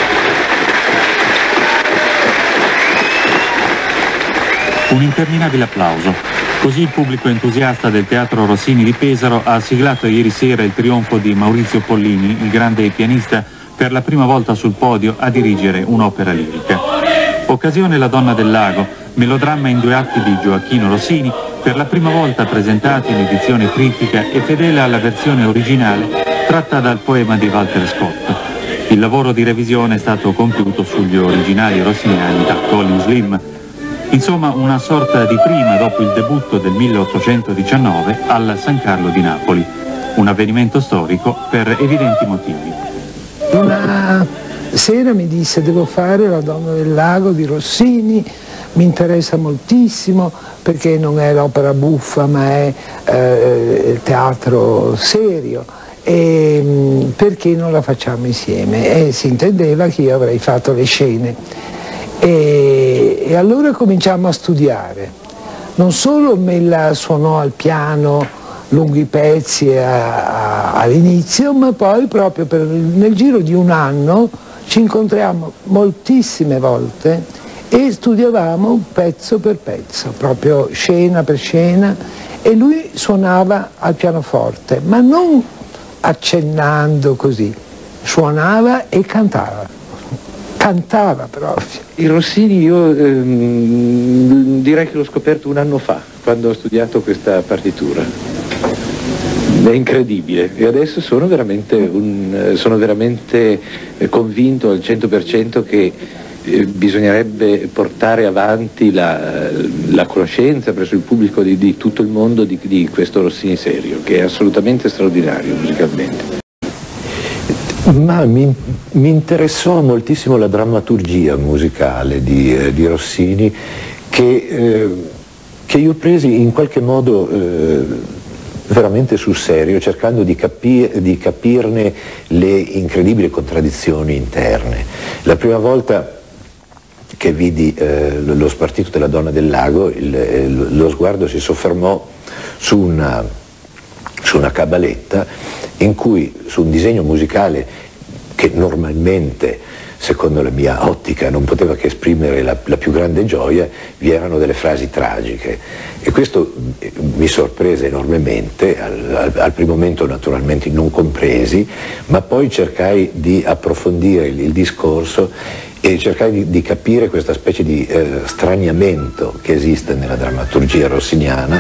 Un interminabile applauso. Così il pubblico entusiasta del Teatro Rossini di Pesaro ha siglato ieri sera il trionfo di Maurizio Pollini, il grande pianista, per la prima volta sul podio a dirigere un'opera lirica. Occasione La Donna del Lago, melodramma in due atti di Gioacchino Rossini, per la prima volta presentato in edizione critica e fedele alla versione originale tratta dal poema di Walter Scott. Il lavoro di revisione è stato compiuto sugli originali rossiniani da Colin Slim. Insomma, una sorta di prima dopo il debutto del milleottocentodiciannove al San Carlo di Napoli. Un avvenimento storico per evidenti motivi. Una sera mi disse: devo fare La Donna del Lago di Rossini, mi interessa moltissimo perché non è l'opera buffa ma è eh, teatro serio, e mh, perché non la facciamo insieme? E si intendeva che io avrei fatto le scene. E, e allora cominciamo a studiare. Non solo me la suonò al piano lunghi pezzi all'inizio, ma poi proprio per, nel giro di un anno ci incontriamo moltissime volte e studiavamo pezzo per pezzo, proprio scena per scena, e lui suonava al pianoforte, ma non accennando così, suonava e cantava. Cantava proprio. Il Rossini io ehm, direi che l'ho scoperto un anno fa. quando ho studiato questa partitura. È incredibile, e adesso sono veramente, un, sono veramente convinto al cento per cento che eh, bisognerebbe portare avanti la, la conoscenza presso il pubblico di, di tutto il mondo di, di questo Rossini serio, che è assolutamente straordinario musicalmente. Ma mi, mi interessò moltissimo la drammaturgia musicale di, eh, di Rossini, che, eh, che io presi in qualche modo eh, veramente sul serio, cercando di, capi di capirne le incredibili contraddizioni interne. La prima volta che vidi eh, lo spartito della donna del lago, il, lo sguardo si soffermò su una, su una cabaletta in cui, su un disegno musicale che normalmente, secondo la mia ottica, non poteva che esprimere la, la più grande gioia, vi erano delle frasi tragiche, e questo mi sorprese enormemente. Al, al, al primo momento naturalmente non compresi, ma poi cercai di approfondire il, il discorso e cercai di, di capire questa specie di eh, straniamento che esiste nella drammaturgia rossiniana.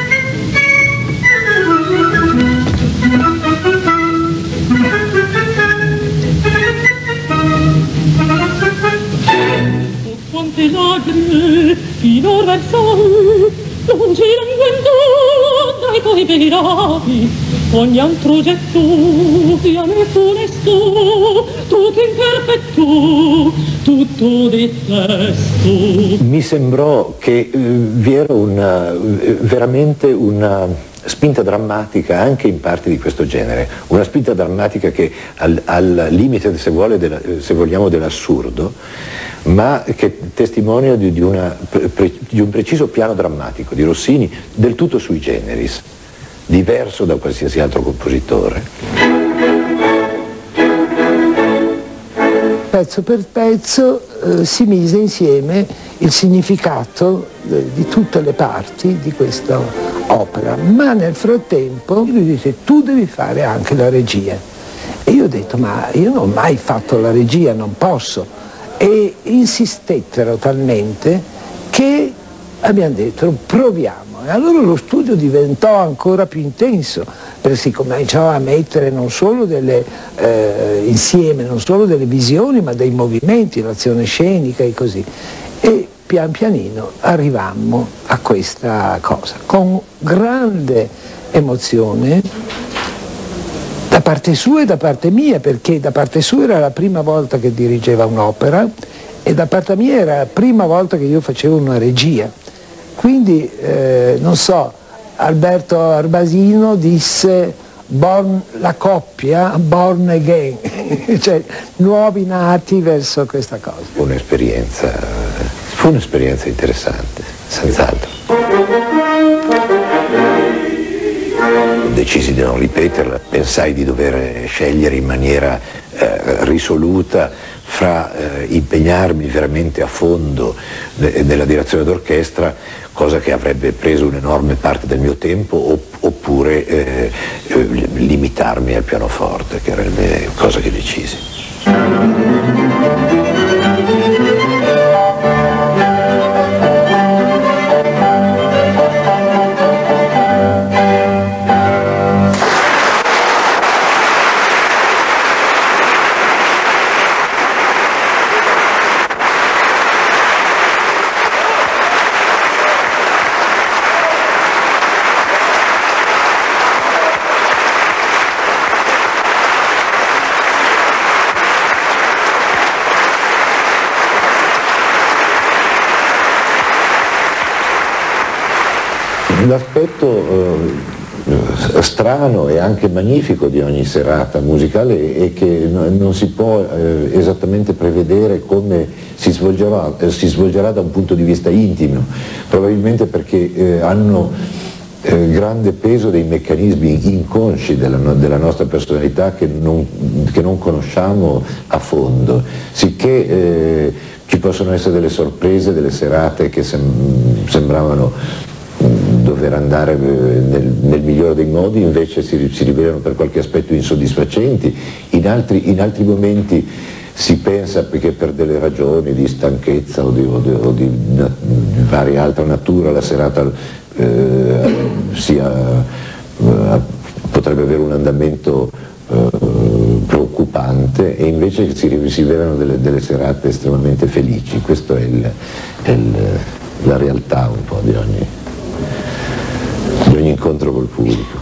Quante lagrime fino verso non ci languendo dai tuoi pirati, ogni altro getto ti ha funesto, tutto imperfetto, tutto detesto. Mi sembrò che eh, vi era una, eh, veramente una spinta drammatica anche in parti di questo genere, una spinta drammatica che al, al limite, se, vuole, della, se vogliamo, dell'assurdo, ma che testimonia di, di, una, pre, di un preciso piano drammatico di Rossini, del tutto sui generis, diverso da qualsiasi altro compositore. Pezzo per pezzo eh, si mise insieme il significato eh, di tutte le parti di questa opera, ma nel frattempo lui dice: tu devi fare anche la regia. E io ho detto: ma io non ho mai fatto la regia, non posso. E insistettero talmente che abbiamo detto: proviamo. E allora lo studio diventò ancora più intenso, perché si cominciò a mettere non solo delle, eh, insieme, non solo delle visioni, ma dei movimenti, l'azione scenica e così. E pian pianino arrivammo a questa cosa, con grande emozione, da parte sua e da parte mia, perché da parte sua era la prima volta che dirigeva un'opera e da parte mia era la prima volta che io facevo una regia. Quindi, eh, non so, Alberto Arbasino disse born, la coppia, born again, cioè nuovi nati verso questa cosa. Un'esperienza, fu un'esperienza interessante, senz'altro. Decisi di non ripeterla, pensai di dover scegliere in maniera eh, risoluta fra eh, impegnarmi veramente a fondo ne, nella direzione d'orchestra, cosa che avrebbe preso un'enorme parte del mio tempo, opp oppure eh, eh, limitarmi al pianoforte, che era la cosa che decisi. L'aspetto eh, strano e anche magnifico di ogni serata musicale è che no, non si può eh, esattamente prevedere come si svolgerà, eh, si svolgerà da un punto di vista intimo, probabilmente perché eh, hanno eh, grande peso dei meccanismi inconsci della, della nostra personalità che non, che non conosciamo a fondo, sicché eh, ci possono essere delle sorprese, delle serate che sem sembravano dover andare nel, nel migliore dei modi, invece si, si rivelano per qualche aspetto insoddisfacenti. In altri, in altri momenti si pensa che per delle ragioni di stanchezza o di, o di, o di, na, di varia altra natura la serata eh, sia, eh, potrebbe avere un andamento eh, preoccupante, e invece si, si vedono delle, delle serate estremamente felici. Questa è, il, è il, la realtà un po' di ogni, di ogni incontro col pubblico.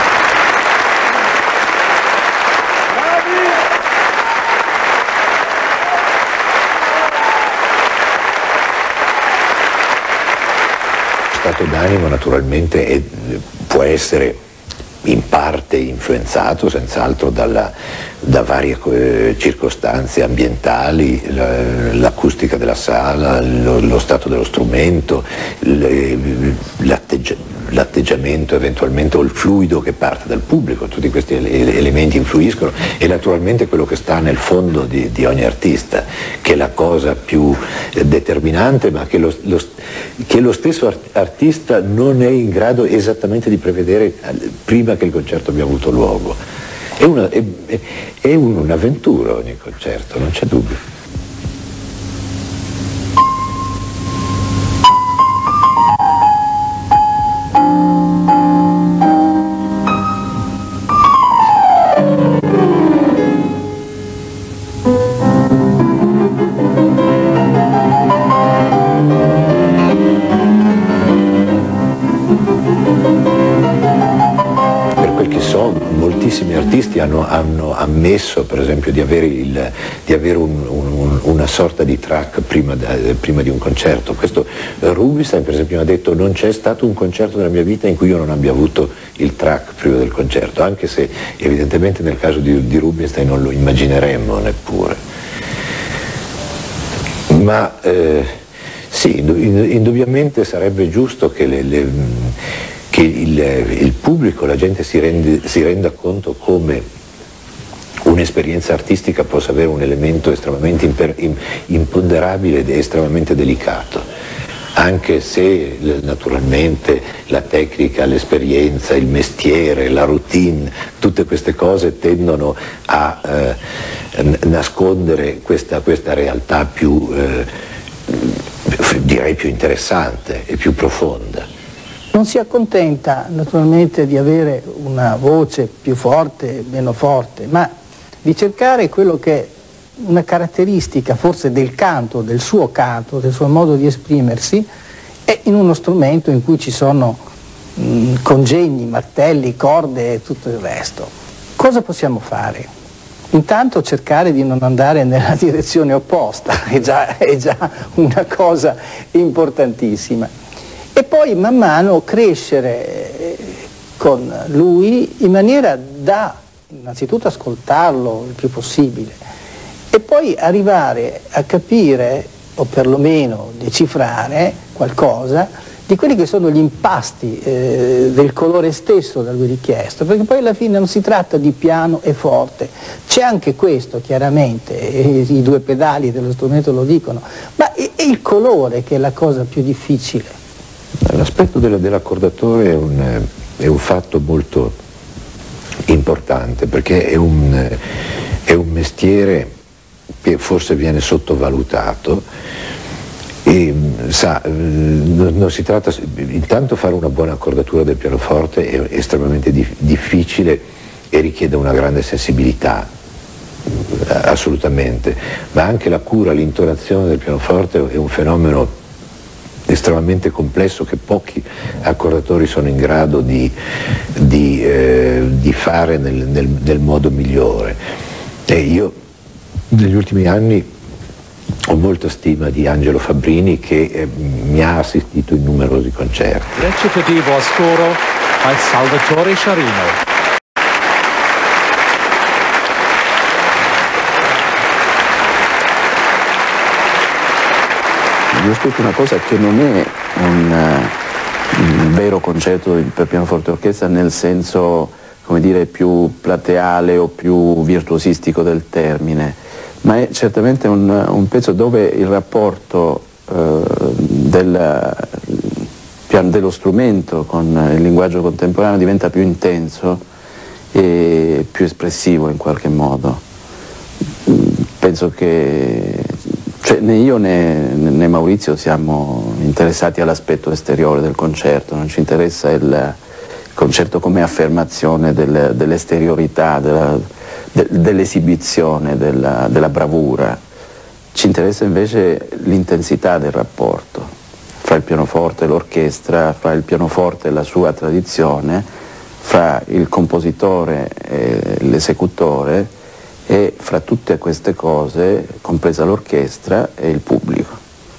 Lo stato d'animo naturalmente è, può essere in parte influenzato senz'altro dalla, da varie eh, circostanze ambientali, la, l'acustica della sala, lo, lo stato dello strumento, le, l'atteggiamento l'atteggiamento eventualmente, o il fluido che parte dal pubblico. Tutti questi ele- elementi influiscono, e naturalmente quello che sta nel fondo di, di ogni artista, che è la cosa più eh, determinante, ma che lo, lo, che lo stesso art- artista non è in grado esattamente di prevedere prima che il concerto abbia avuto luogo. È, una, è, è un'avventura ogni concerto, non c'è dubbio. Moltissimi artisti hanno, hanno ammesso, per esempio, di avere, il, di avere un, un, una sorta di track prima, da, prima di un concerto. Questo Rubinstein, per esempio, mi ha detto: non c'è stato un concerto nella mia vita in cui io non abbia avuto il track prima del concerto, anche se evidentemente nel caso di, di Rubinstein non lo immagineremmo neppure. Ma eh, sì, indubbiamente sarebbe giusto che le, le che il, il pubblico, la gente si, rende, si renda conto come un'esperienza artistica possa avere un elemento estremamente imper, imponderabile ed estremamente delicato, anche se naturalmente la tecnica, l'esperienza, il mestiere, la routine, tutte queste cose tendono a eh, nascondere questa, questa realtà più, eh, direi più interessante e più profonda. Non si accontenta naturalmente di avere una voce più forte, meno forte, ma di cercare quello che è una caratteristica forse del canto, del suo canto, del suo modo di esprimersi, è in uno strumento in cui ci sono mh, congegni, martelli, corde e tutto il resto. Cosa possiamo fare? Intanto cercare di non andare nella direzione opposta, è già, è già una cosa importantissima. E poi man mano crescere con lui in maniera da innanzitutto ascoltarlo il più possibile, e poi arrivare a capire, o perlomeno decifrare qualcosa di quelli che sono gli impasti eh, del colore stesso da lui richiesto, perché poi alla fine non si tratta di piano e forte, c'è anche questo chiaramente, e i due pedali dello strumento lo dicono, ma è, è il colore che è la cosa più difficile. L'aspetto dell'accordatore è un, è un fatto molto importante, perché è un, è un mestiere che forse viene sottovalutato, e sa, non, non si tratta, intanto fare una buona accordatura del pianoforte è estremamente dif, difficile e richiede una grande sensibilità, assolutamente, ma anche la cura, l'intonazione del pianoforte è un fenomeno estremamente complesso che pochi accordatori sono in grado di, di, eh, di fare nel, nel, nel modo migliore. E io negli ultimi anni ho molta stima di Angelo Fabbrini, che eh, mi ha assistito in numerosi concerti. Recitativo a scuro by Salvatore Sciarino. Io ho scritto una cosa che non è un, un vero concerto per pianoforte e orchestra nel senso, come dire, più plateale o più virtuosistico del termine, ma è certamente un, un pezzo dove il rapporto eh, del, dello strumento con il linguaggio contemporaneo diventa più intenso e più espressivo in qualche modo. Penso che Cioè, né io né, né Maurizio siamo interessati all'aspetto esteriore del concerto, non ci interessa il concerto come affermazione del, dell'esteriorità, della, de, dell'esibizione, della, della bravura. Ci interessa invece l'intensità del rapporto fra il pianoforte e l'orchestra, fra il pianoforte e la sua tradizione, fra il compositore e l'esecutore, e fra tutte queste cose, compresa l'orchestra e il pubblico.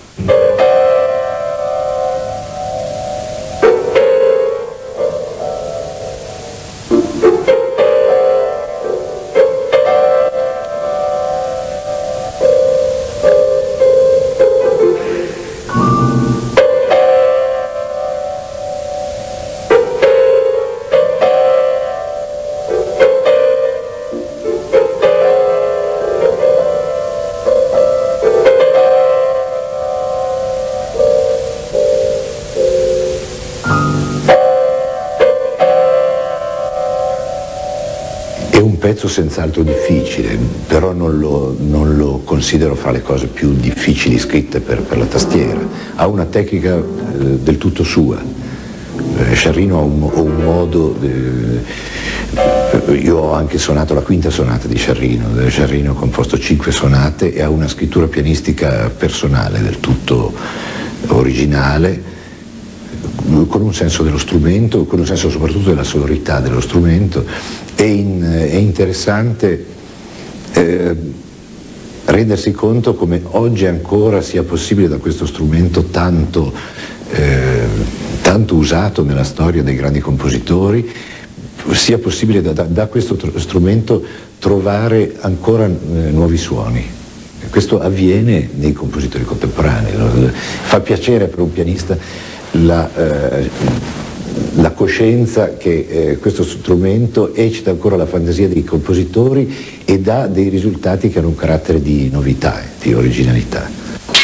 Pezzo senz'altro difficile, però non lo, non lo considero fra le cose più difficili scritte per, per la tastiera. Ha una tecnica eh, del tutto sua. Eh, Sciarrino ha un, ha un modo, eh, io ho anche suonato la quinta sonata di Sciarrino, Sciarrino ha composto cinque sonate e ha una scrittura pianistica personale, del tutto originale, con un senso dello strumento, con un senso soprattutto della sonorità dello strumento. È, in, è interessante eh, rendersi conto come oggi ancora sia possibile da questo strumento tanto, eh, tanto usato nella storia dei grandi compositori, sia possibile da, da, da questo tr- strumento trovare ancora eh, nuovi suoni. Questo avviene nei compositori contemporanei. Fa piacere per un pianista la, eh, la coscienza che eh, questo strumento eccita ancora la fantasia dei compositori e dà dei risultati che hanno un carattere di novità, di originalità.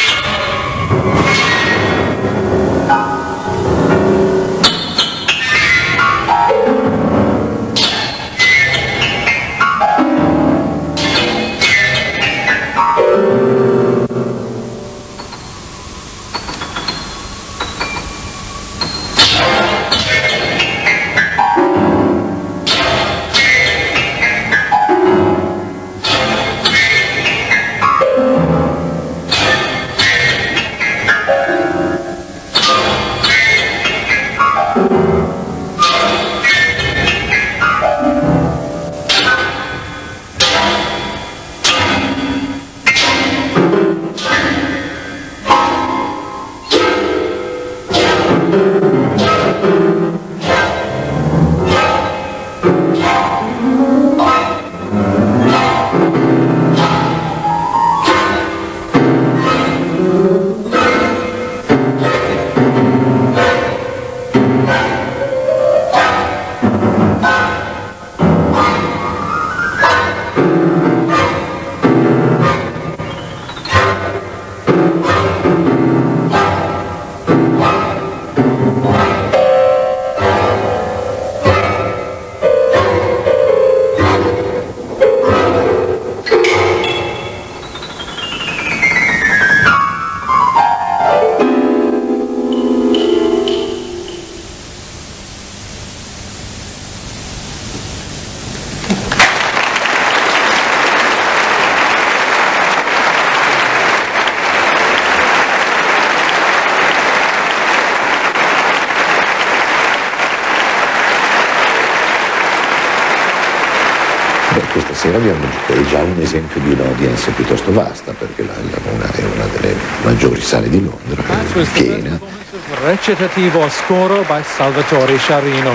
Questa sera abbiamo, è già un esempio di un'audience piuttosto vasta, perché la, la, una, è una delle maggiori sale di Londra, è piena. Recitativo a scoro by Salvatore Sciarrino.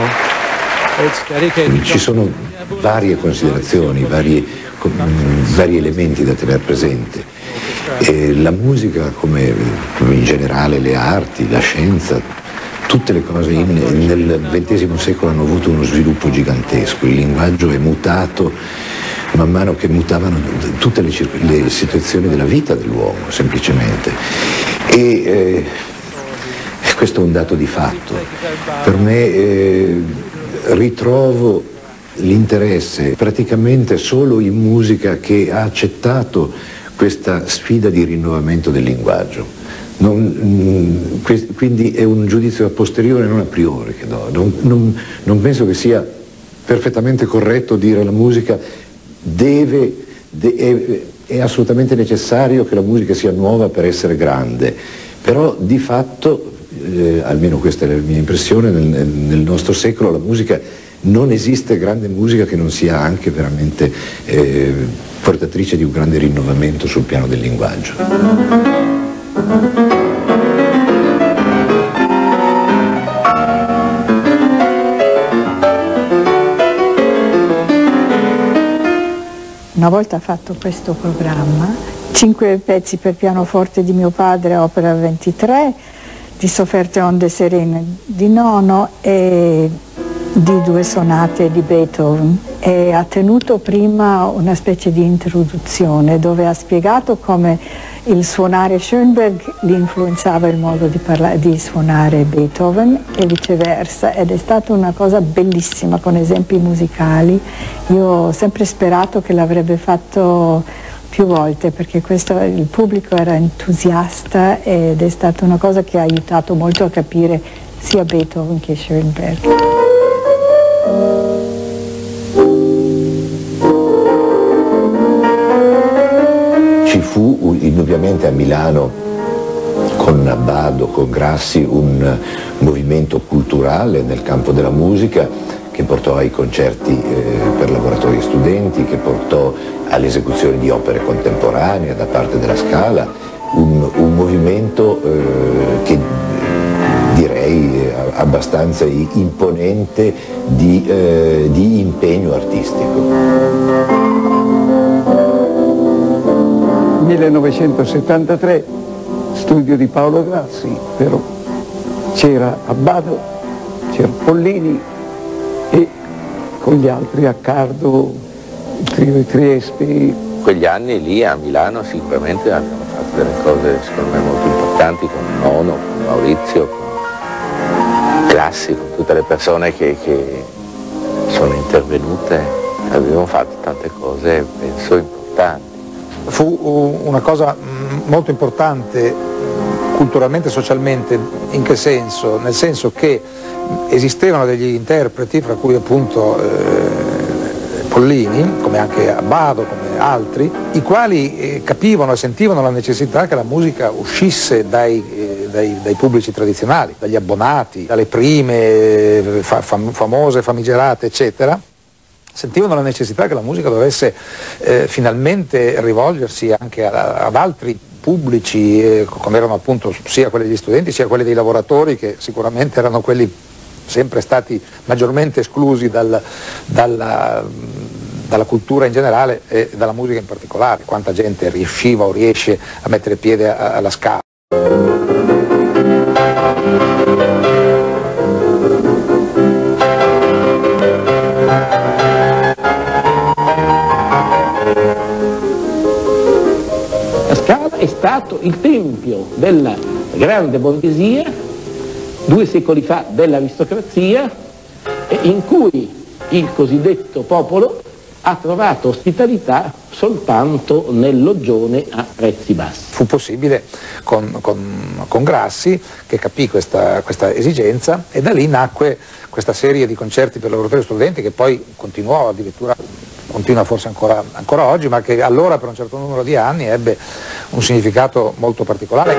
Ci sono varie considerazioni, vari, vari elementi da tenere presente. E la musica, come, come in generale le arti, la scienza, tutte le cose in, nel ventesimo secolo hanno avuto uno sviluppo gigantesco, il linguaggio è mutato man mano che mutavano tutte le, le situazioni della vita dell'uomo, semplicemente. E eh, questo è un dato di fatto. Per me eh, ritrovo l'interesse praticamente solo in musica che ha accettato questa sfida di rinnovamento del linguaggio. Non, quindi è un giudizio a posteriore, non a priori che do. Non, non, non penso che sia perfettamente corretto dire la musica deve, de, è, è assolutamente necessario che la musica sia nuova per essere grande, però di fatto, eh, almeno questa è la mia impressione, nel, nel nostro secolo la musica, non esiste grande musica che non sia anche veramente eh, portatrice di un grande rinnovamento sul piano del linguaggio. Una volta fatto questo programma, cinque pezzi per pianoforte di mio padre, opera ventitré, di Sofferte onde serene di Nono e di due sonate di Beethoven. E ha tenuto prima una specie di introduzione dove ha spiegato come il suonare Schoenberg gli influenzava il modo di, parlare, di suonare Beethoven e viceversa, ed è stata una cosa bellissima con esempi musicali. Io ho sempre sperato che l'avrebbe fatto più volte perché questo, il pubblico era entusiasta ed è stata una cosa che ha aiutato molto a capire sia Beethoven che Schoenberg. Ci fu indubbiamente a Milano con Abbado, con Grassi, un movimento culturale nel campo della musica che portò ai concerti eh, per lavoratori e studenti, che portò all'esecuzione di opere contemporanee da parte della Scala, un, un movimento eh, che direi eh, abbastanza imponente di, eh, di impegno artistico. millenovecentosettantatré, studio di Paolo Grassi, però c'era Abbado, c'era Pollini e con gli altri Accardo, il trio di Trieste. Quegli anni lì a Milano sicuramente abbiamo fatto delle cose secondo me molto importanti con Nono, con Maurizio, con Grassi, con tutte le persone che, che sono intervenute. Abbiamo fatto tante cose penso importanti. Fu una cosa molto importante culturalmente e socialmente. In che senso? Nel senso che esistevano degli interpreti, fra cui appunto eh, Pollini, come anche Abbado, come altri, i quali eh, capivano e sentivano la necessità che la musica uscisse dai, eh, dai, dai pubblici tradizionali, dagli abbonati, dalle prime eh, fa, fam, famose, famigerate, eccetera. Sentivano la necessità che la musica dovesse eh, finalmente rivolgersi anche a, ad altri pubblici, eh, come erano appunto sia quelli degli studenti sia quelli dei lavoratori, che sicuramente erano quelli sempre stati maggiormente esclusi dal, dalla, dalla cultura in generale e dalla musica in particolare. Quanta gente riusciva o riesce a mettere piede a, alla Scala. È stato il tempio della grande borghesia, due secoli fa dell'aristocrazia, in cui il cosiddetto popolo ha trovato ospitalità soltanto nel loggione a prezzi bassi. Fu possibile con, con, con Grassi, che capì questa, questa esigenza, e da lì nacque questa serie di concerti per lavoratori e studenti che poi continuò, addirittura continua forse ancora, ancora oggi, ma che allora per un certo numero di anni ebbe un significato molto particolare.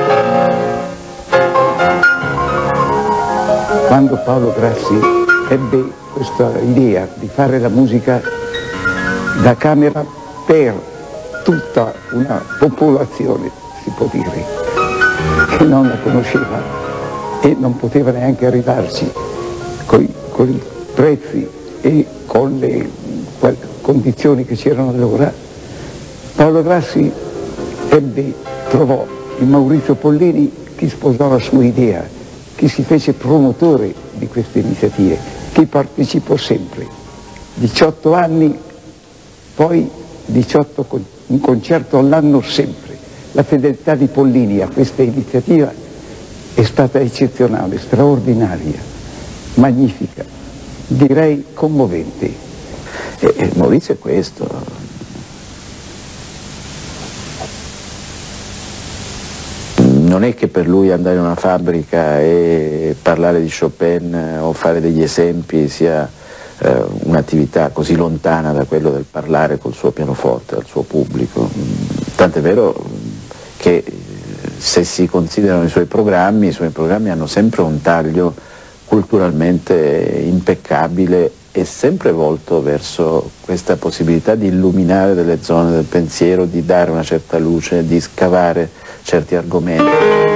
Quando Paolo Grassi ebbe questa idea di fare la musica da camera per tutta una popolazione, si può dire, che non la conosceva e non poteva neanche arrivarci con i prezzi e con le condizioni che c'erano allora, Paolo Grassi ebbe, trovò in Maurizio Pollini chi sposò la sua idea, chi si fece promotore di queste iniziative, chi partecipò sempre. diciotto anni, poi diciotto con, un concerto all'anno sempre. La fedeltà di Pollini a questa iniziativa è stata eccezionale, straordinaria, magnifica, direi commovente. E, e Maurizio è questo. non è che per lui andare in una fabbrica e parlare di Chopin o fare degli esempi sia eh, un'attività così lontana da quello del parlare col suo pianoforte al suo pubblico. Tant'è vero che se si considerano i suoi programmi, i suoi programmi hanno sempre un taglio culturalmente impeccabile e sempre volto verso questa possibilità di illuminare delle zone del pensiero, di dare una certa luce, di scavare certi argomenti.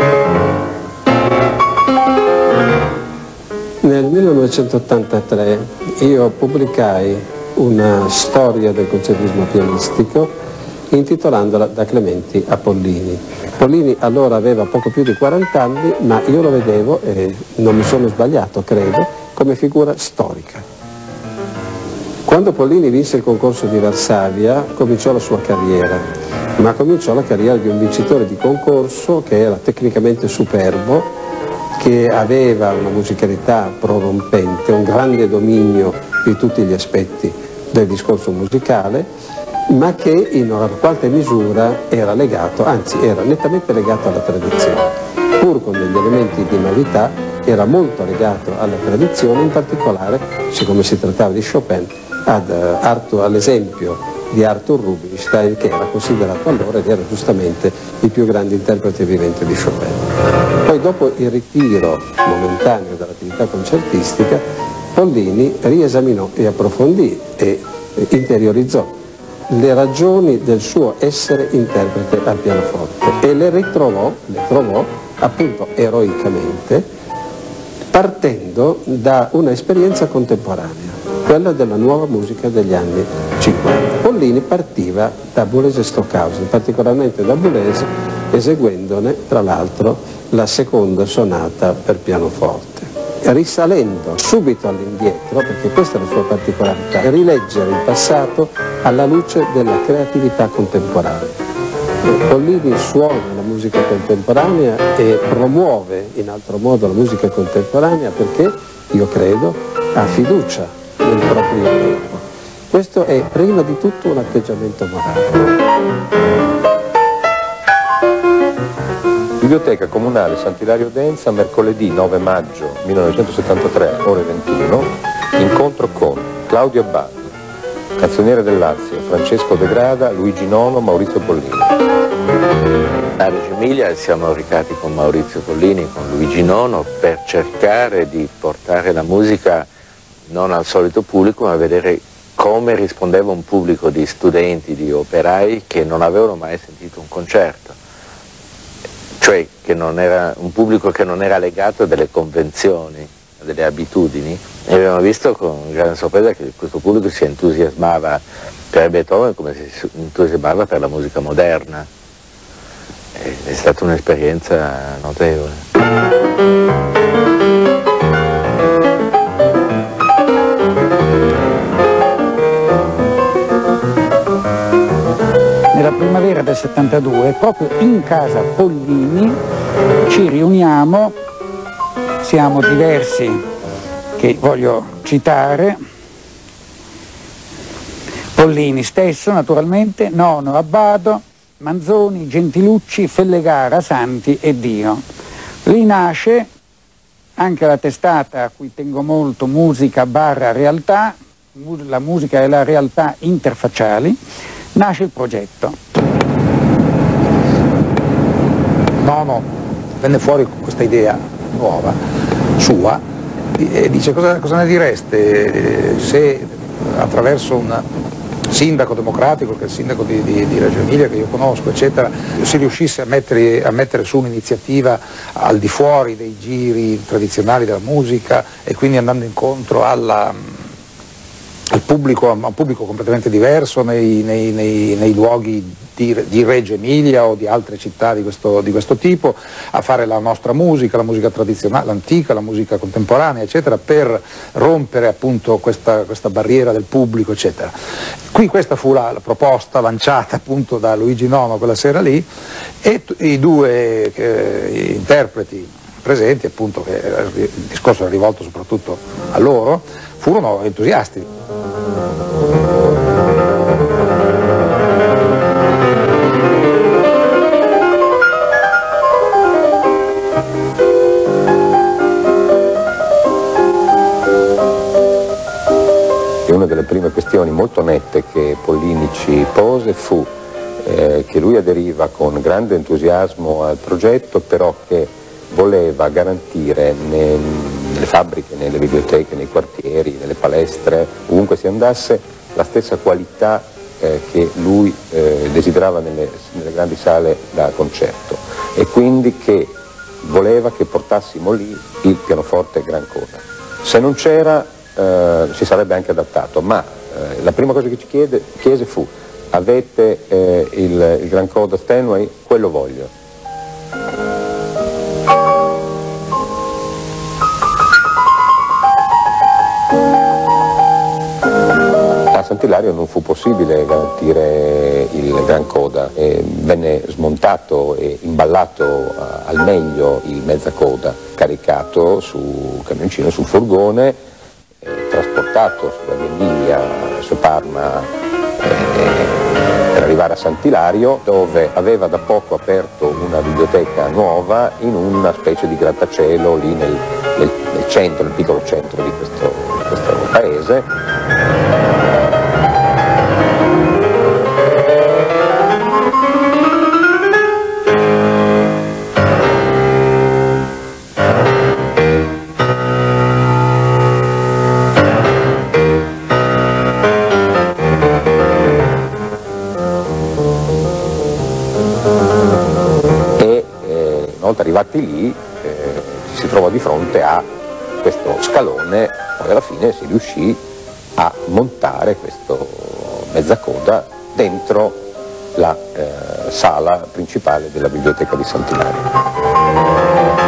Nel millenovecentottantatré io pubblicai una storia del concertismo pianistico intitolandola Da Clementi a Pollini. Pollini allora aveva poco più di quaranta anni, ma io lo vedevo, e non mi sono sbagliato credo, come figura storica. Quando Pollini vinse il concorso di Varsavia cominciò la sua carriera, ma cominciò la carriera di un vincitore di concorso che era tecnicamente superbo, che aveva una musicalità prorompente, un grande dominio di tutti gli aspetti del discorso musicale, ma che in una qualche misura era legato, anzi era nettamente legato alla tradizione. Pur con degli elementi di novità, era molto legato alla tradizione, in particolare, siccome si trattava di Chopin, ad, uh, all'esempio di Arthur Rubinstein, che era considerato allora ed era giustamente il più grande interprete vivente di Chopin. Poi dopo il ritiro momentaneo dall'attività concertistica, Pollini riesaminò e approfondì e interiorizzò le ragioni del suo essere interprete al pianoforte e le ritrovò, le trovò appunto eroicamente, partendo da un'esperienza contemporanea, quella della nuova musica degli anni cinquanta. Pollini partiva da Boulez e Stockhausen, particolarmente da Boulez, eseguendone tra l'altro la seconda sonata per pianoforte, risalendo subito all'indietro, perché questa è la sua particolarità, rileggere il passato alla luce della creatività contemporanea. Pollini suona la musica contemporanea e promuove in altro modo la musica contemporanea perché, io credo, ha fiducia nel proprio tempo. Questo è prima di tutto un atteggiamento morale. Biblioteca Comunale Sant'Ilario Denza, mercoledì nove maggio millenovecentosettantatré, ore ventuno, incontro con Claudio Abbado, canzoniere del Lazio, Francesco De Grada, Luigi Nono, Maurizio Pollini. A Reggio Emilia siamo recati con Maurizio Pollini, con Luigi Nono, per cercare di portare la musica non al solito pubblico, ma vedere come rispondeva un pubblico di studenti, di operai che non avevano mai sentito un concerto. Cioè che non era un pubblico che non era legato a delle convenzioni, a delle abitudini, e abbiamo visto con grande sorpresa che questo pubblico si entusiasmava per Beethoven come si entusiasmava per la musica moderna. È stata un'esperienza notevole. Nella primavera del settantadue, proprio in casa Pollini, ci riuniamo, siamo diversi che voglio citare, Pollini stesso naturalmente, Nono, Abbado, Manzoni, Gentilucci, Fellegara, Santi e Dio. Lì nasce anche la testata a cui tengo molto, Musica barra realtà, la musica e la realtà interfacciali. Nasce il progetto. Nono venne fuori con questa idea nuova, sua, e dice cosa, cosa ne direste se attraverso un sindaco democratico, che è il sindaco di, di, di Reggio Emilia che io conosco, eccetera, si riuscisse a mettere, a mettere su un'iniziativa al di fuori dei giri tradizionali della musica e quindi andando incontro alla al pubblico, a un pubblico completamente diverso nei, nei, nei, nei luoghi di, di Reggio Emilia o di altre città di questo, di questo tipo, a fare la nostra musica, la musica tradizionale, l'antica, la musica contemporanea, eccetera, per rompere appunto questa, questa barriera del pubblico, eccetera. Qui questa fu la, la proposta lanciata appunto da Luigi Nono quella sera lì, e i due eh, interpreti presenti, appunto, che il discorso era rivolto soprattutto a loro, furono entusiasti. delle prime questioni molto nette che Pollini ci pose fu eh, che lui aderiva con grande entusiasmo al progetto, però che voleva garantire ne, nelle fabbriche, nelle biblioteche, nei quartieri, nelle palestre, ovunque si andasse, la stessa qualità eh, che lui eh, desiderava nelle, nelle grandi sale da concerto, e quindi che voleva che portassimo lì il pianoforte Gran Coda. Se non c'era eh, si sarebbe anche adattato, ma eh, la prima cosa che ci chiede, chiese fu: avete eh, il, il Gran Coda Steinway? Quello voglio. A Sant'Ilario non fu possibile garantire il Gran Coda, e venne smontato e imballato uh, al meglio il mezzacoda, caricato su camioncino, sul furgone, eh, trasportato sulla via Emilia, su Parma, eh, per arrivare a Sant'Ilario, dove aveva da poco aperto una biblioteca nuova in una specie di grattacielo lì nel, nel, nel centro, nel piccolo centro di questo, di questo paese. Arrivati lì eh, si trovò di fronte a questo scalone, poi alla fine si riuscì a montare questo mezzacoda dentro la eh, sala principale della biblioteca di Sant'Ilario.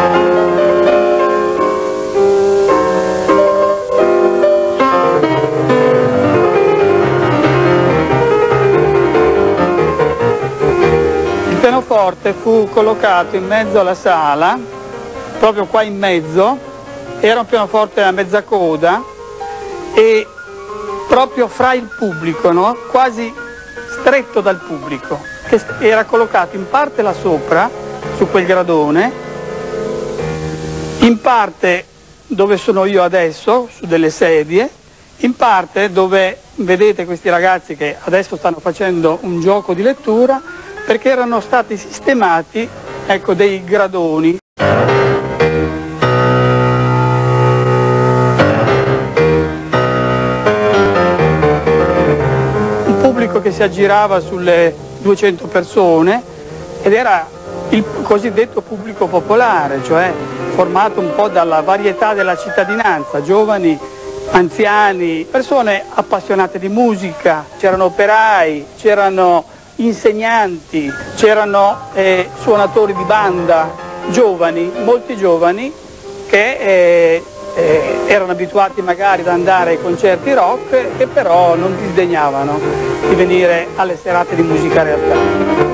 Il pianoforte fu collocato in mezzo alla sala, proprio qua in mezzo, era un pianoforte a mezza coda e proprio fra il pubblico, no? Quasi stretto dal pubblico, che era collocato in parte là sopra, su quel gradone, in parte dove sono io adesso, su delle sedie, in parte dove vedete questi ragazzi che adesso stanno facendo un gioco di lettura, perché erano stati sistemati, ecco, dei gradoni. Un pubblico che si aggirava sulle duecento persone ed era il cosiddetto pubblico popolare, cioè formato un po' dalla varietà della cittadinanza, giovani, anziani, persone appassionate di musica, c'erano operai, c'erano insegnanti, c'erano eh, suonatori di banda, giovani, molti giovani che eh, eh, erano abituati magari ad andare ai concerti rock, che però non disdegnavano di venire alle serate di musica realtà.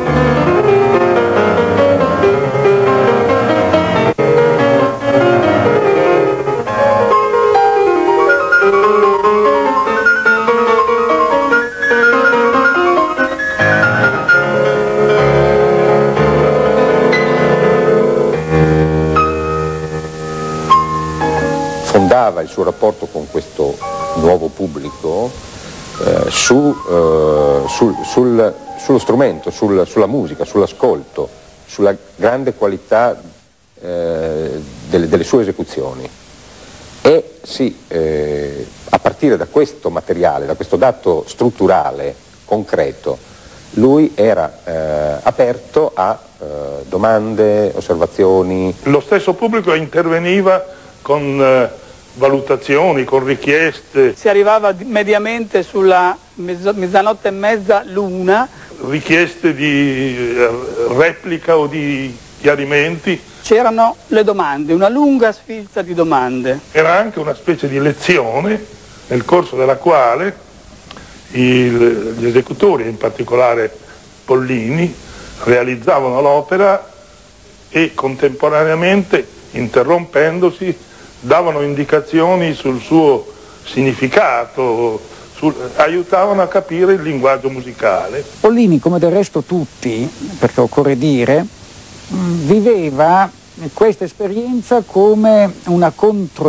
Fondava il suo rapporto con questo nuovo pubblico eh, su, eh, sul, sul, sullo strumento, sul, sulla musica, sull'ascolto, sulla grande qualità eh, delle, delle sue esecuzioni. E sì, eh, a partire da questo materiale, da questo dato strutturale, concreto, lui era eh, aperto a eh, domande, osservazioni. Lo stesso pubblico interveniva con eh, valutazioni, con richieste. Si arrivava mediamente sulla mezz- mezzanotte e mezza, l'una. Richieste di eh, replica o di chiarimenti. C'erano le domande, una lunga sfilza di domande. Era anche una specie di lezione nel corso della quale il, gli esecutori, in particolare Pollini, realizzavano l'opera e contemporaneamente, interrompendosi, davano indicazioni sul suo significato, sul, aiutavano a capire il linguaggio musicale. Pollini, come del resto tutti, perché occorre dire, viveva questa esperienza come una controindicazione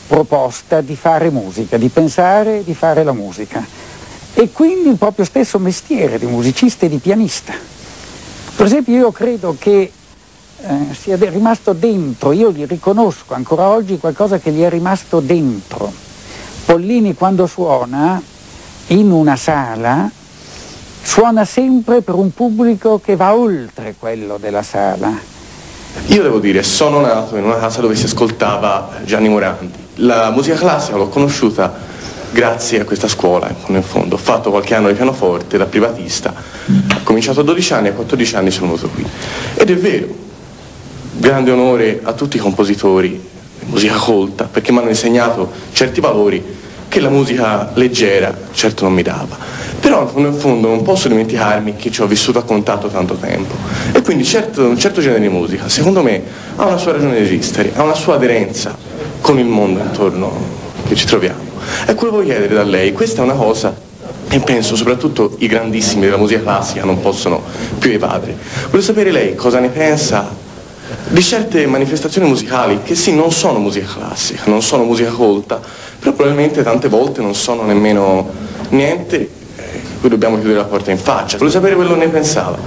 proposta di fare musica, di pensare di fare la musica, e quindi il proprio stesso mestiere di musicista e di pianista. Per esempio io credo che eh, sia rimasto dentro, io gli riconosco ancora oggi qualcosa che gli è rimasto dentro. Pollini quando suona in una sala suona sempre per un pubblico che va oltre quello della sala. Io devo dire, sono nato in una casa dove si ascoltava Gianni Morandi. La musica classica l'ho conosciuta grazie a questa scuola, in fondo. Ho fatto qualche anno di pianoforte da privatista, ho cominciato a dodici anni e a quattordici anni sono venuto qui. Ed è vero, grande onore a tutti i compositori di musica colta, perché mi hanno insegnato certi valori che la musica leggera certo non mi dava. Però in fondo non posso dimenticarmi che ci ho vissuto a contatto tanto tempo, e quindi certo, un certo genere di musica secondo me ha una sua ragione di esistere, ha una sua aderenza con il mondo intorno che ci troviamo. E quello che voglio chiedere da lei, questa è una cosa che penso soprattutto i grandissimi della musica classica non possono più evadere. Voglio sapere lei cosa ne pensa di certe manifestazioni musicali che sì, non sono musica classica, non sono musica colta, però probabilmente tante volte non sono nemmeno niente, eh, cui dobbiamo chiudere la porta in faccia. Voglio sapere quello che ne pensava.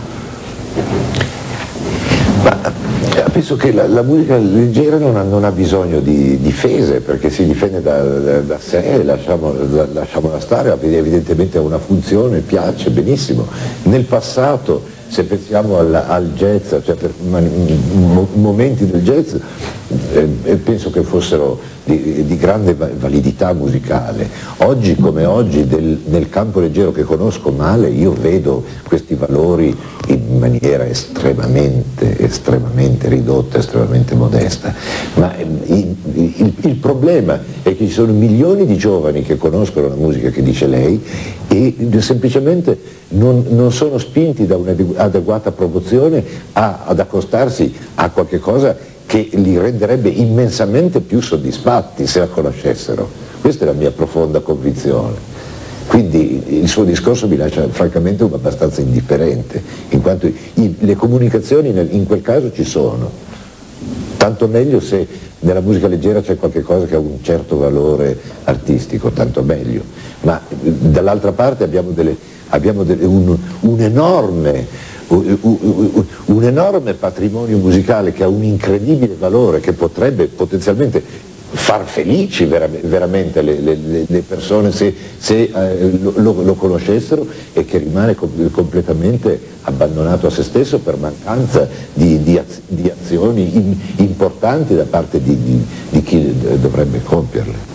Ma penso che la, la musica leggera non ha, non ha bisogno di difese, perché si difende da, da, da sé, lasciamo, la, lasciamola stare, evidentemente ha una funzione, piace benissimo. Nel passato, se pensiamo al, al jazz, cioè per mo, momenti del jazz, eh, penso che fossero di, di grande validità musicale. Oggi come oggi del, nel campo leggero che conosco male, io vedo questi valori in maniera estremamente, estremamente ridotta, estremamente modesta. Ma il, il, il problema è che ci sono milioni di giovani che conoscono la musica che dice lei e semplicemente non, non sono spinti da un'adeguata promozione a, ad accostarsi a qualche cosa che li renderebbe immensamente più soddisfatti se la conoscessero. Questa è la mia profonda convinzione. Quindi il suo discorso mi lascia francamente abbastanza indifferente, in quanto i, le comunicazioni nel, in quel caso ci sono. Tanto meglio se nella musica leggera c'è qualche cosa che ha un certo valore artistico, tanto meglio. Ma dall'altra parte abbiamo, delle, abbiamo delle, un, un enorme un enorme patrimonio musicale che ha un incredibile valore, che potrebbe potenzialmente far felici vera, veramente le, le, le persone se, se eh, lo, lo conoscessero, e che rimane com- completamente abbandonato a se stesso per mancanza di, di, az- di azioni in, importanti da parte di, di, di chi dovrebbe compierle.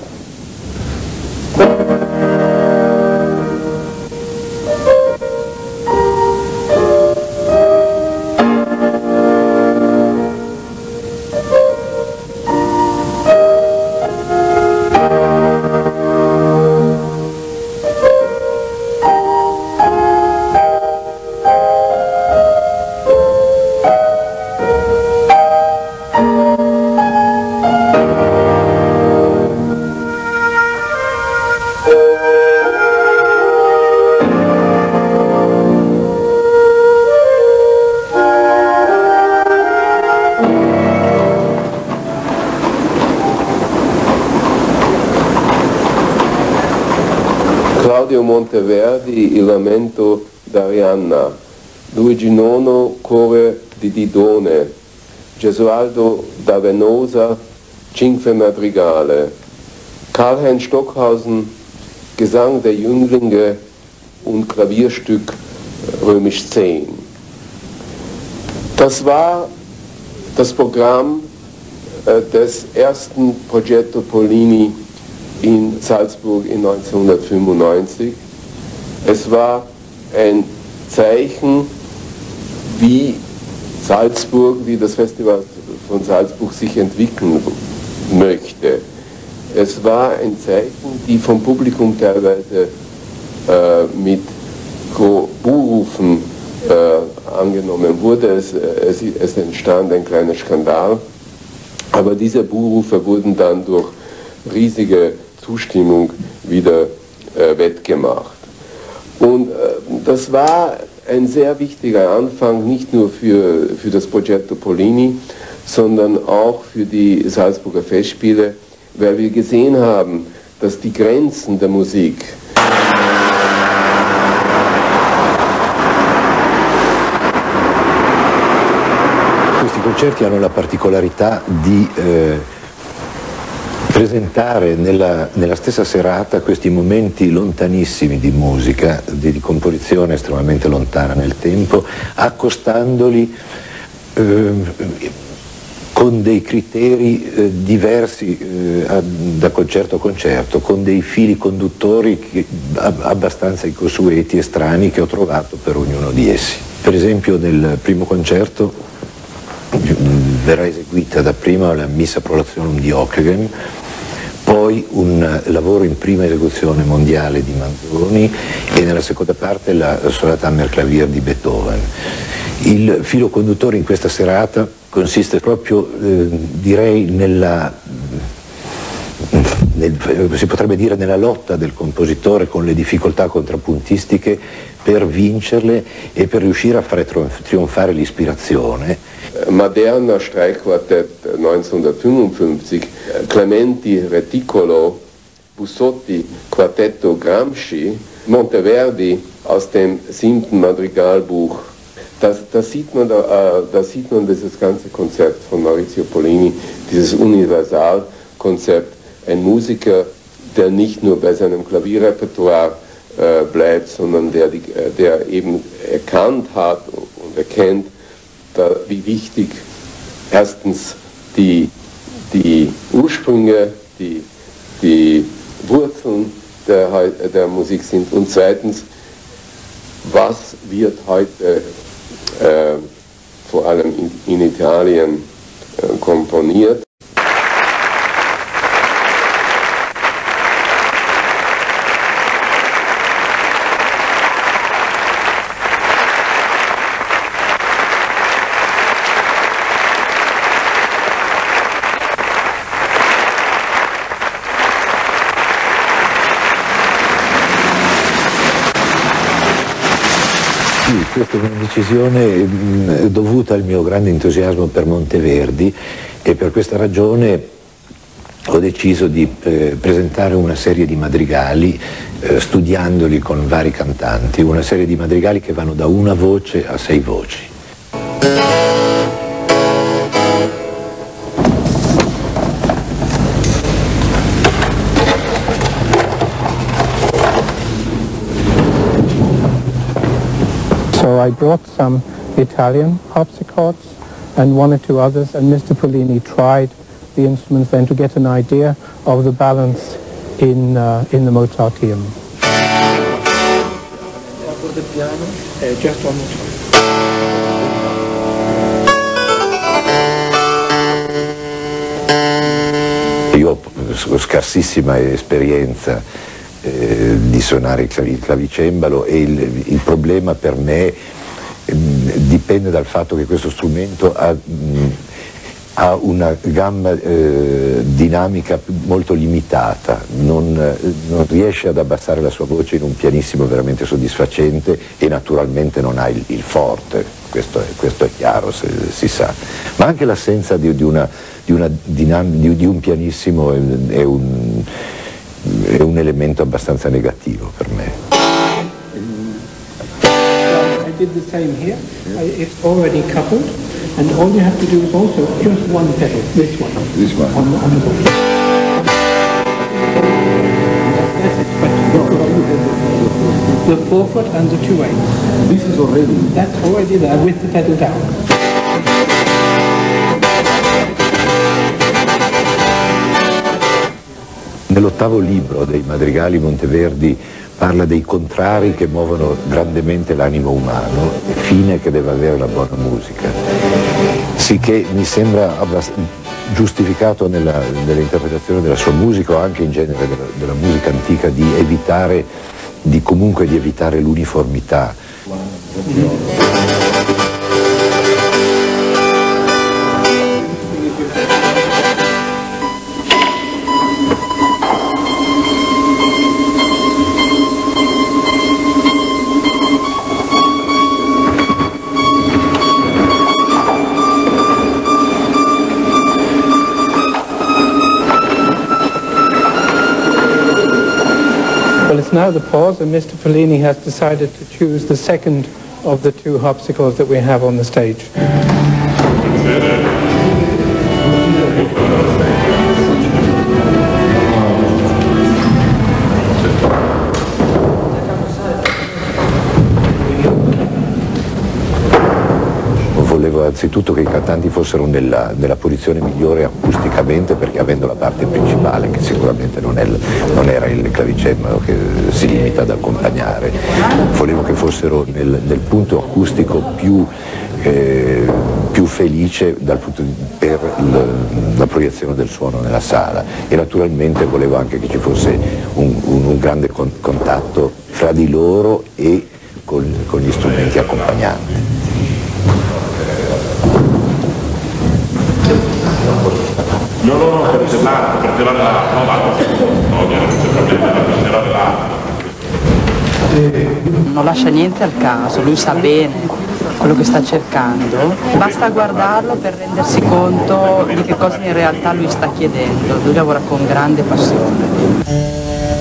Monteverdi, Il lamento d'Arianna, Luigi nono, Core di Didone, Gesualdo da Venosa, Cinque Madrigale, Karl-Heinz Stockhausen, Gesang der Jünglinge und Klavierstück römisch zehn. Das war das Programm äh, des ersten Progetto Pollini in Salzburg in neunzehnhundertfünfundneunzig. Es war ein Zeichen, wie Salzburg, wie das Festival von Salzburg sich entwickeln möchte. Es war ein Zeichen, die vom Publikum teilweise äh, mit Buhrufen äh, angenommen wurde. Es, es, es entstand ein kleiner Skandal, aber diese Buhrufe wurden dann durch riesige Zustimmung wieder äh, wettgemacht. Und äh, das war ein sehr wichtiger Anfang, nicht nur für, für das Progetto Pollini, sondern auch für die Salzburger Festspiele, weil wir gesehen haben, dass die Grenzen der Musik Questi concerti hanno la particolarità di eh, presentare nella, nella stessa serata questi momenti lontanissimi di musica, di, di composizione estremamente lontana nel tempo, accostandoli eh, con dei criteri eh, diversi eh, a, da concerto a concerto, con dei fili conduttori che, a, abbastanza inconsueti e strani che ho trovato per ognuno di essi. Per esempio nel primo concerto verrà eseguita dapprima la Missa Prolationum di Ockeghem, poi un lavoro in prima esecuzione mondiale di Manzoni e nella seconda parte la Sonata Hammerklavier di Beethoven. Il filo conduttore in questa serata consiste proprio, eh, direi, nella, nel, si potrebbe dire nella lotta del compositore con le difficoltà contrappuntistiche per vincerle e per riuscire a fare trionfare l'ispirazione. Moderner Streichquartett neunzehnhundertfünfundfünfzig, Clementi, Reticolo, Bussotti, Quartetto Gramsci, Monteverdi aus dem siebten Madrigalbuch. Da, da, sieht man, da, da sieht man dieses ganze Konzept von Maurizio Pollini, dieses Universalkonzept, ein Musiker, der nicht nur bei seinem Klavierrepertoire äh, bleibt, sondern der, die, der eben erkannt hat und erkennt, da, wie wichtig erstens die, die Ursprünge, die, die Wurzeln der, der Musik sind und zweitens, was wird heute äh, vor allem in, in Italien äh, komponiert. Questa è una decisione mh, dovuta al mio grande entusiasmo per Monteverdi e per questa ragione ho deciso di eh, presentare una serie di madrigali eh, studiandoli con vari cantanti, una serie di madrigali che vanno da una voce a sei voci. So I brought some Italian harpsichords and one or two others, and Mister Pollini tried the instruments then to get an idea of the balance in, uh, in the Mozarteum. For the piano, uh, just one more time. Io ho scarsissima esperienza eh, di suonare il, clav il clavicembalo e il, il problema per me eh, dipende dal fatto che questo strumento ha, mh, ha una gamma eh, dinamica molto limitata, non, non riesce ad abbassare la sua voce in un pianissimo veramente soddisfacente e naturalmente non ha il, il forte, questo è, questo è chiaro, se, si sa, ma anche l'assenza di, di, una, di, una dinam di, di un pianissimo è, è, un, è un elemento abbastanza negativo per me. I did the same here. It's already coupled. And all you have to do is also just one pedal, this one. This one. On, on the board. That's it, but the forefoot and the two eighths. This is already? That's already there with the pedal down. Nell'ottavo libro dei Madrigali Monteverdi parla dei contrari che muovono grandemente l'animo umano, fine che deve avere la buona musica. Sicché mi sembra giustificato nella, nell'interpretazione della sua musica o anche in genere della, della musica antica di evitare, di comunque di evitare l'uniformità. now the pause, and Mister Pollini has decided to choose the second of the two harpsichords that we have on the stage. Volevo anzitutto che i cantanti fossero nella, nella posizione migliore acusticamente, perché avendo la parte principale, che sicuramente non, è, non era il clavicembalo che si limita ad accompagnare, volevo che fossero nel, nel punto acustico più, eh, più felice dal punto di, per il, la proiezione del suono nella sala, e naturalmente volevo anche che ci fosse un, un, un grande con, contatto fra di loro e con, con gli strumenti accompagnanti. No, no, no, per tirare, per tirare la prova, no, non c'è problema, per tirare la... Non lascia niente al caso, lui sa bene quello che sta cercando, basta guardarlo per rendersi conto di che cosa in realtà lui sta chiedendo, lui lavora con grande passione.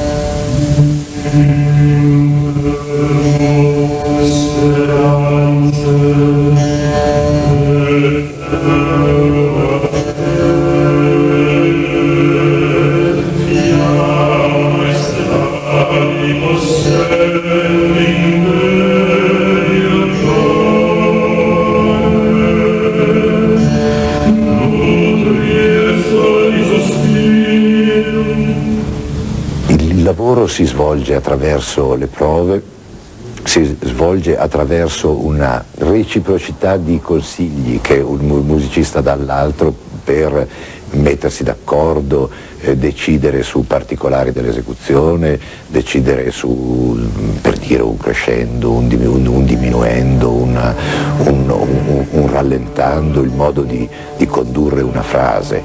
Il lavoro si svolge attraverso le prove, si svolge attraverso una reciprocità di consigli che un musicista dà all'altro per mettersi d'accordo, eh, decidere su particolari dell'esecuzione, decidere su, per dire, un crescendo, un, diminu un diminuendo, una, un, un, un rallentando, il modo di, di condurre una frase.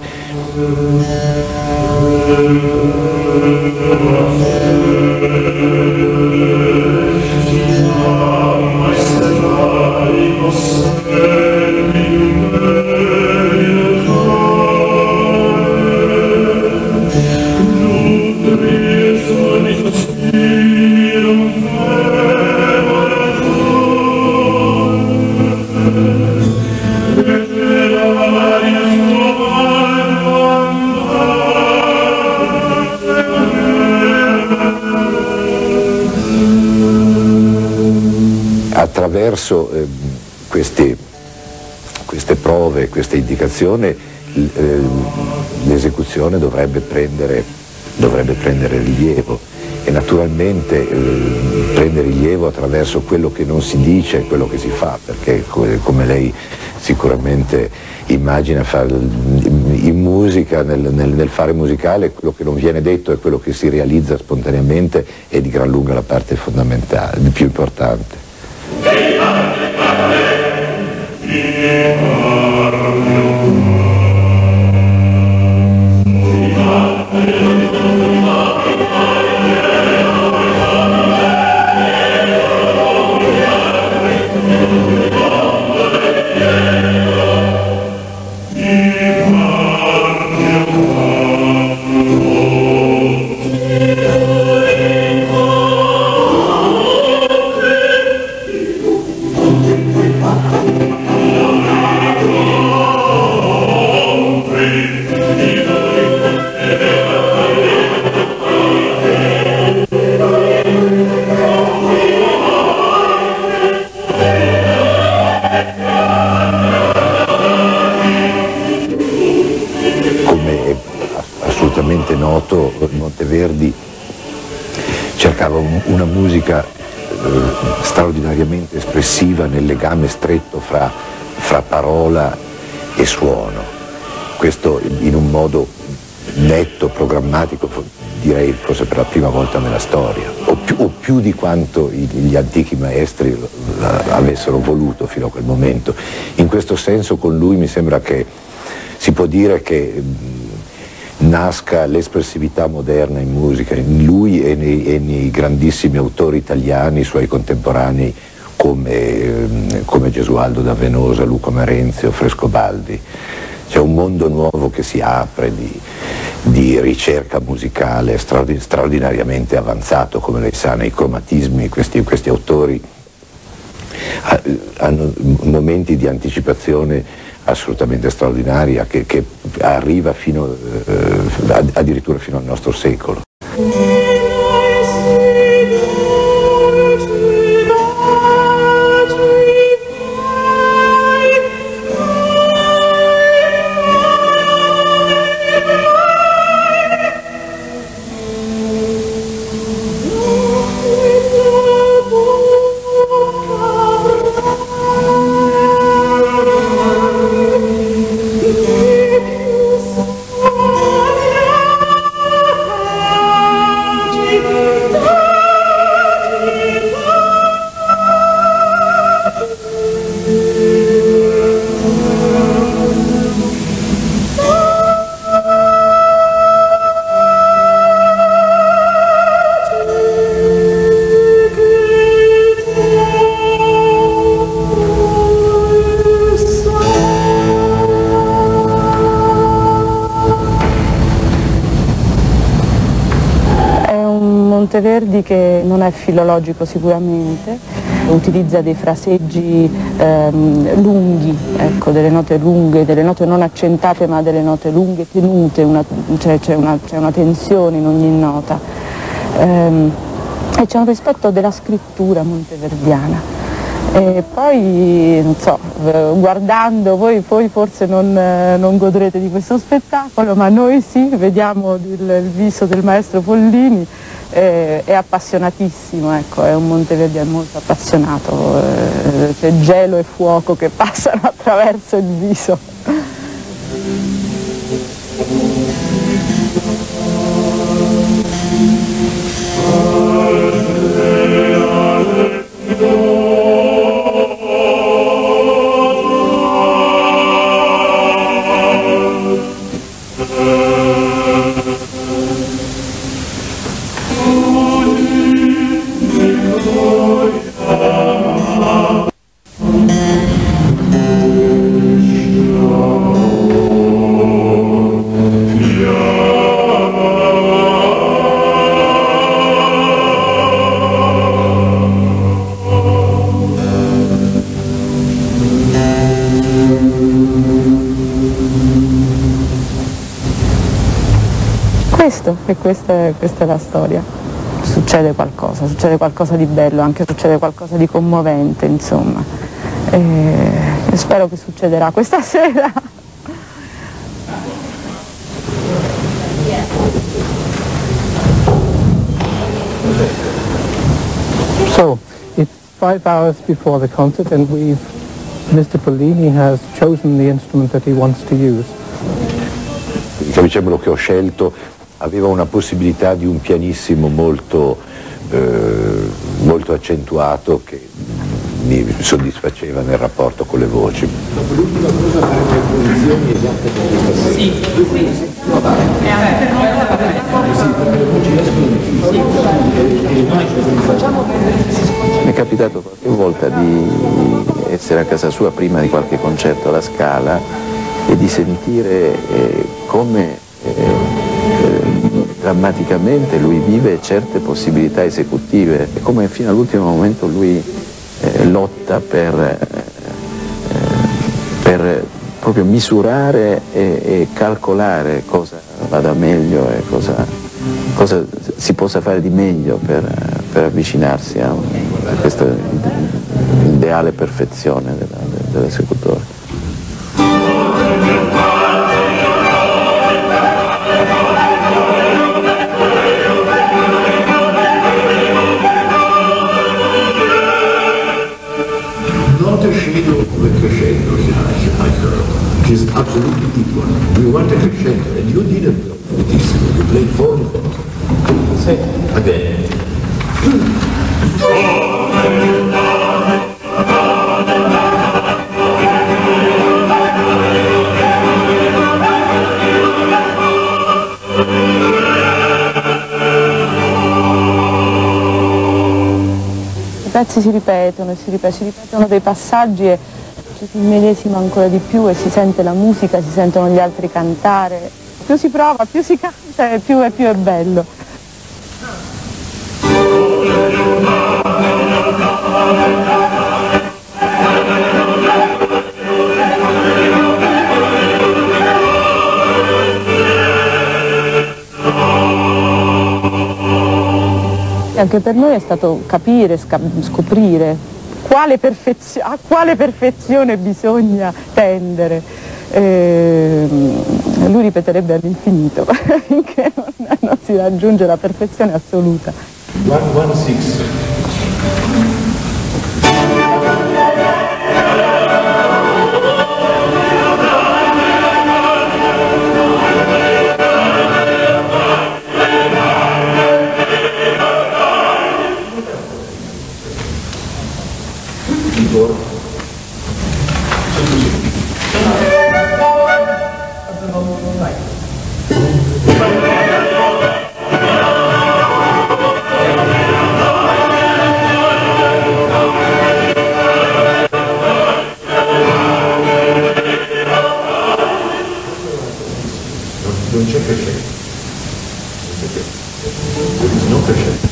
Attraverso eh, queste, queste prove, queste indicazioni, eh, l'esecuzione dovrebbe prendere, dovrebbe prendere rilievo, e naturalmente eh, prende rilievo attraverso quello che non si dice e quello che si fa, perché come lei sicuramente immagina, far, in musica, nel, nel, nel fare musicale, quello che non viene detto e quello che si realizza spontaneamente è di gran lunga la parte fondamentale, il più importante. Noto, Monteverdi cercava un, una musica eh, straordinariamente espressiva nel legame stretto fra, fra parola e suono, questo in un modo netto, programmatico, direi forse per la prima volta nella storia, o più, o più di quanto gli antichi maestri avessero voluto fino a quel momento. In questo senso con lui mi sembra che si può dire che nasca l'espressività moderna in musica, in lui e nei, e nei grandissimi autori italiani, suoi contemporanei come, come Gesualdo da Venosa, Luca Marenzio, Frescobaldi. c'è un mondo nuovo che si apre di, di ricerca musicale straordin- straordinariamente avanzato, come lei sa, nei cromatismi questi, questi autori ha, hanno momenti di anticipazione assolutamente straordinaria che, che arriva fino, eh, addirittura fino al nostro secolo. Monteverdi che non è filologico sicuramente, utilizza dei fraseggi ehm, lunghi, ecco, delle note lunghe, delle note non accentate ma delle note lunghe tenute, una, cioè c'è una, c'è una tensione in ogni nota ehm, e c'è un rispetto della scrittura monteverdiana. E poi, non so, guardando, voi poi forse non, non godrete di questo spettacolo, ma noi sì, vediamo il, il viso del maestro Pollini, eh, è appassionatissimo, ecco, è un monteverdiano molto appassionato, eh, c'è gelo e fuoco che passano attraverso il viso. Questo, e questa è, questa è la storia. Succede qualcosa, succede qualcosa di bello, anche succede qualcosa di commovente, insomma. E spero che succederà questa sera. So, it's five hours before the concert and we've, Mister Pollini has chosen the instrument that he wants to use. Il clavicembalo che ho scelto aveva una possibilità di un pianissimo molto, eh, molto accentuato che mi soddisfaceva nel rapporto con le voci. L'ultima cosa fare le posizioni esatte per questa sera. Sì, sì. Mi è capitato qualche volta di essere a casa sua prima di qualche concerto alla Scala e di sentire eh, come eh, eh, drammaticamente lui vive certe possibilità esecutive e come fino all'ultimo momento lui eh, lotta per, eh, per proprio misurare e, e calcolare cosa vada meglio e cosa, cosa si possa fare di meglio per, per avvicinarsi a, un, a questa ideale perfezione della, dell'esecutore. Not a shadow of a crescendo, I heard. It is absolutely equal. We want a crescendo, and you didn't fortissimo, you played forte. Sì. Again. I pezzi si ripetono e si ripetono, si ripetono dei passaggi e ci si immedesima ancora di più e si sente la musica, si sentono gli altri cantare. Più si prova, più si canta e più, e più è bello. Anche per noi è stato capire, scoprire quale perfezio- a quale perfezione bisogna tendere. Eh, lui ripeterebbe all'infinito, finché non, non si raggiunge la perfezione assoluta. one one six. Non c'è crescente, non crescente,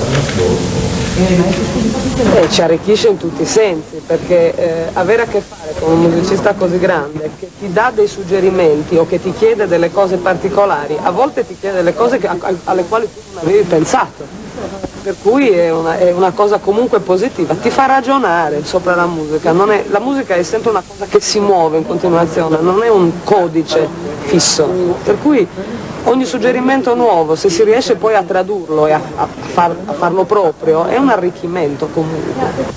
Eh, ci arricchisce in tutti i sensi, perché eh, avere a che fare con un musicista così grande che ti dà dei suggerimenti o che ti chiede delle cose particolari, a volte ti chiede delle cose che, a, alle quali tu non avevi pensato, per cui è una, è una cosa comunque positiva, ti fa ragionare sopra la musica. Non è, la musica è sempre una cosa che si muove in continuazione, non è un codice fisso, per cui ogni suggerimento nuovo, se si riesce poi a tradurlo e a, a, far, a farlo proprio, è un arricchimento comunque.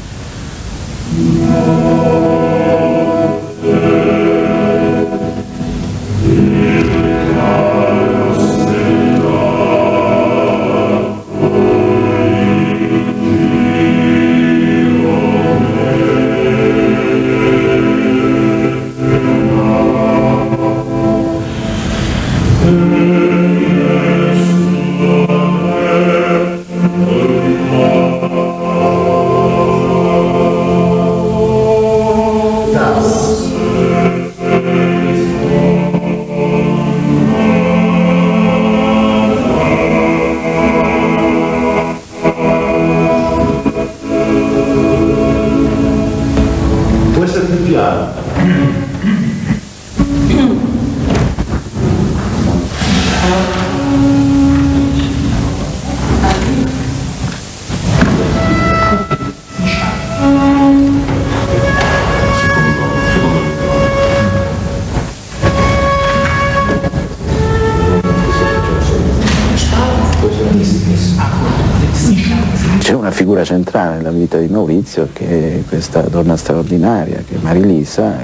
C'è una figura centrale nella vita di Maurizio, che è questa donna straordinaria, che è Marilisa.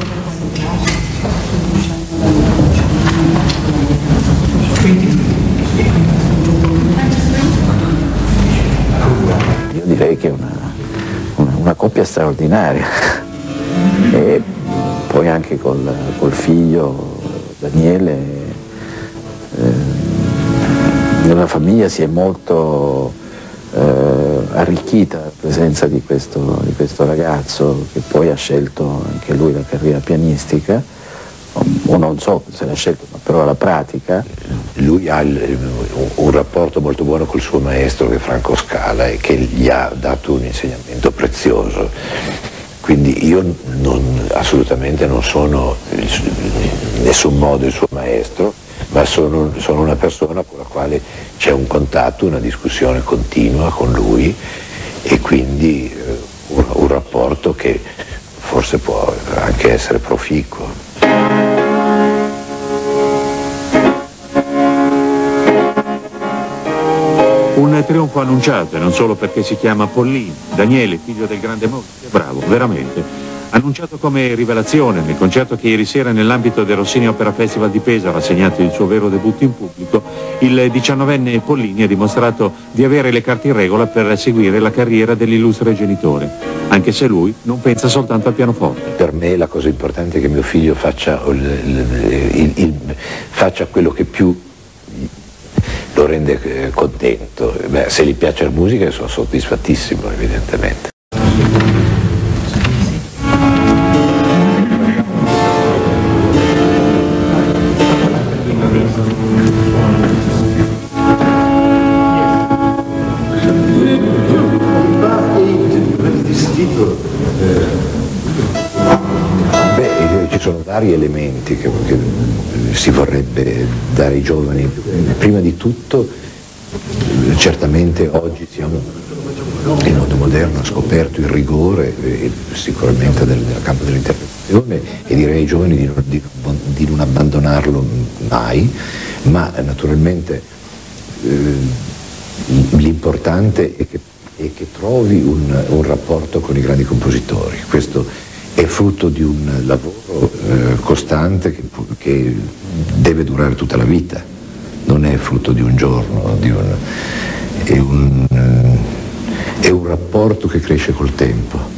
Io direi che è una, una, una coppia straordinaria. E poi anche col, col figlio Daniele, eh, nella famiglia si è molto eh, arricchita la presenza di questo, di questo ragazzo, che poi ha scelto anche lui la carriera pianistica, o, o non so se l'ha scelto, ma però la pratica. Lui ha il, un rapporto molto buono col suo maestro, che è Franco Scala, e che gli ha dato un insegnamento prezioso. Quindi io non, assolutamente non sono in nessun modo il suo maestro, ma sono, sono una persona con la quale c'è un contatto, una discussione continua con lui, e quindi eh, un, un rapporto che forse può anche essere proficuo. Un trionfo annunciato, e non solo perché si chiama Pollini. Daniele, figlio del grande Maurizio, è bravo, veramente. Annunciato come rivelazione nel concerto che ieri sera nell'ambito del Rossini Opera Festival di Pesa ha segnato il suo vero debutto in pubblico, il diciannovenne Pollini ha dimostrato di avere le carte in regola per seguire la carriera dell'illustre genitore, anche se lui non pensa soltanto al pianoforte. Per me la cosa importante è che mio figlio faccia, il, il, il, faccia quello che più lo rende contento. Beh, se gli piace la musica sono soddisfattissimo, evidentemente. Beh, ci sono vari elementi che, che si vorrebbe dare ai giovani. Prima di tutto, certamente oggi siamo, il mondo moderno ha scoperto il rigore, eh, sicuramente del, nel campo dell'interpretazione, e direi ai giovani di non, di, di non abbandonarlo mai, ma naturalmente eh, l'importante è che, è che trovi un, un rapporto con i grandi compositori. Questo è frutto di un lavoro eh, costante che, che deve durare tutta la vita, non è frutto di un giorno, di un, è, un, eh, è un rapporto che cresce col tempo.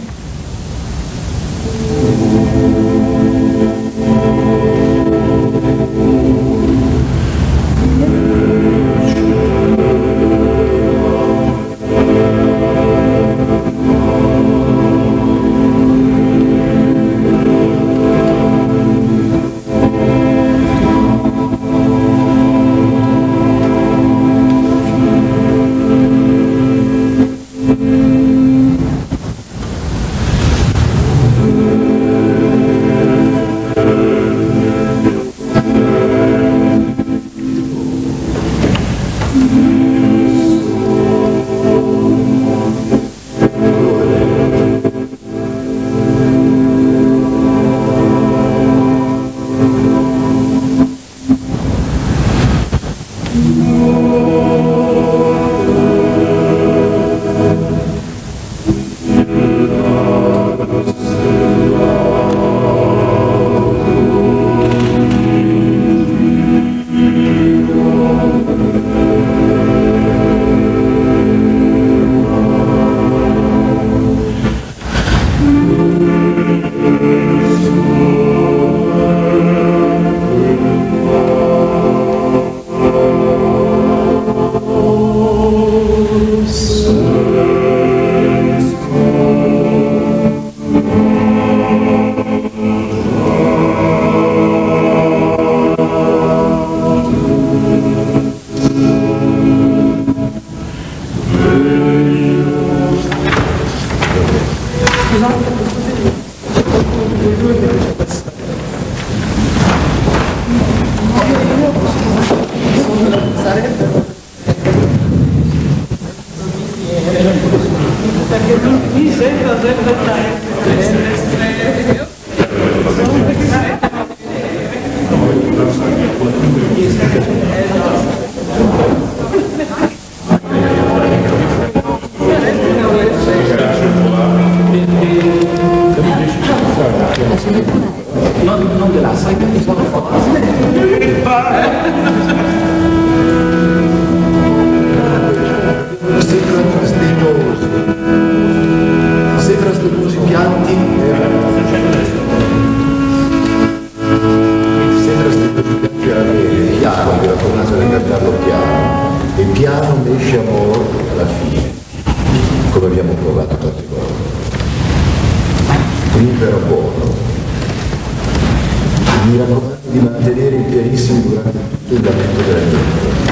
Mi raccomando di mantenere il pianissimo durante tutto il lamento della mia.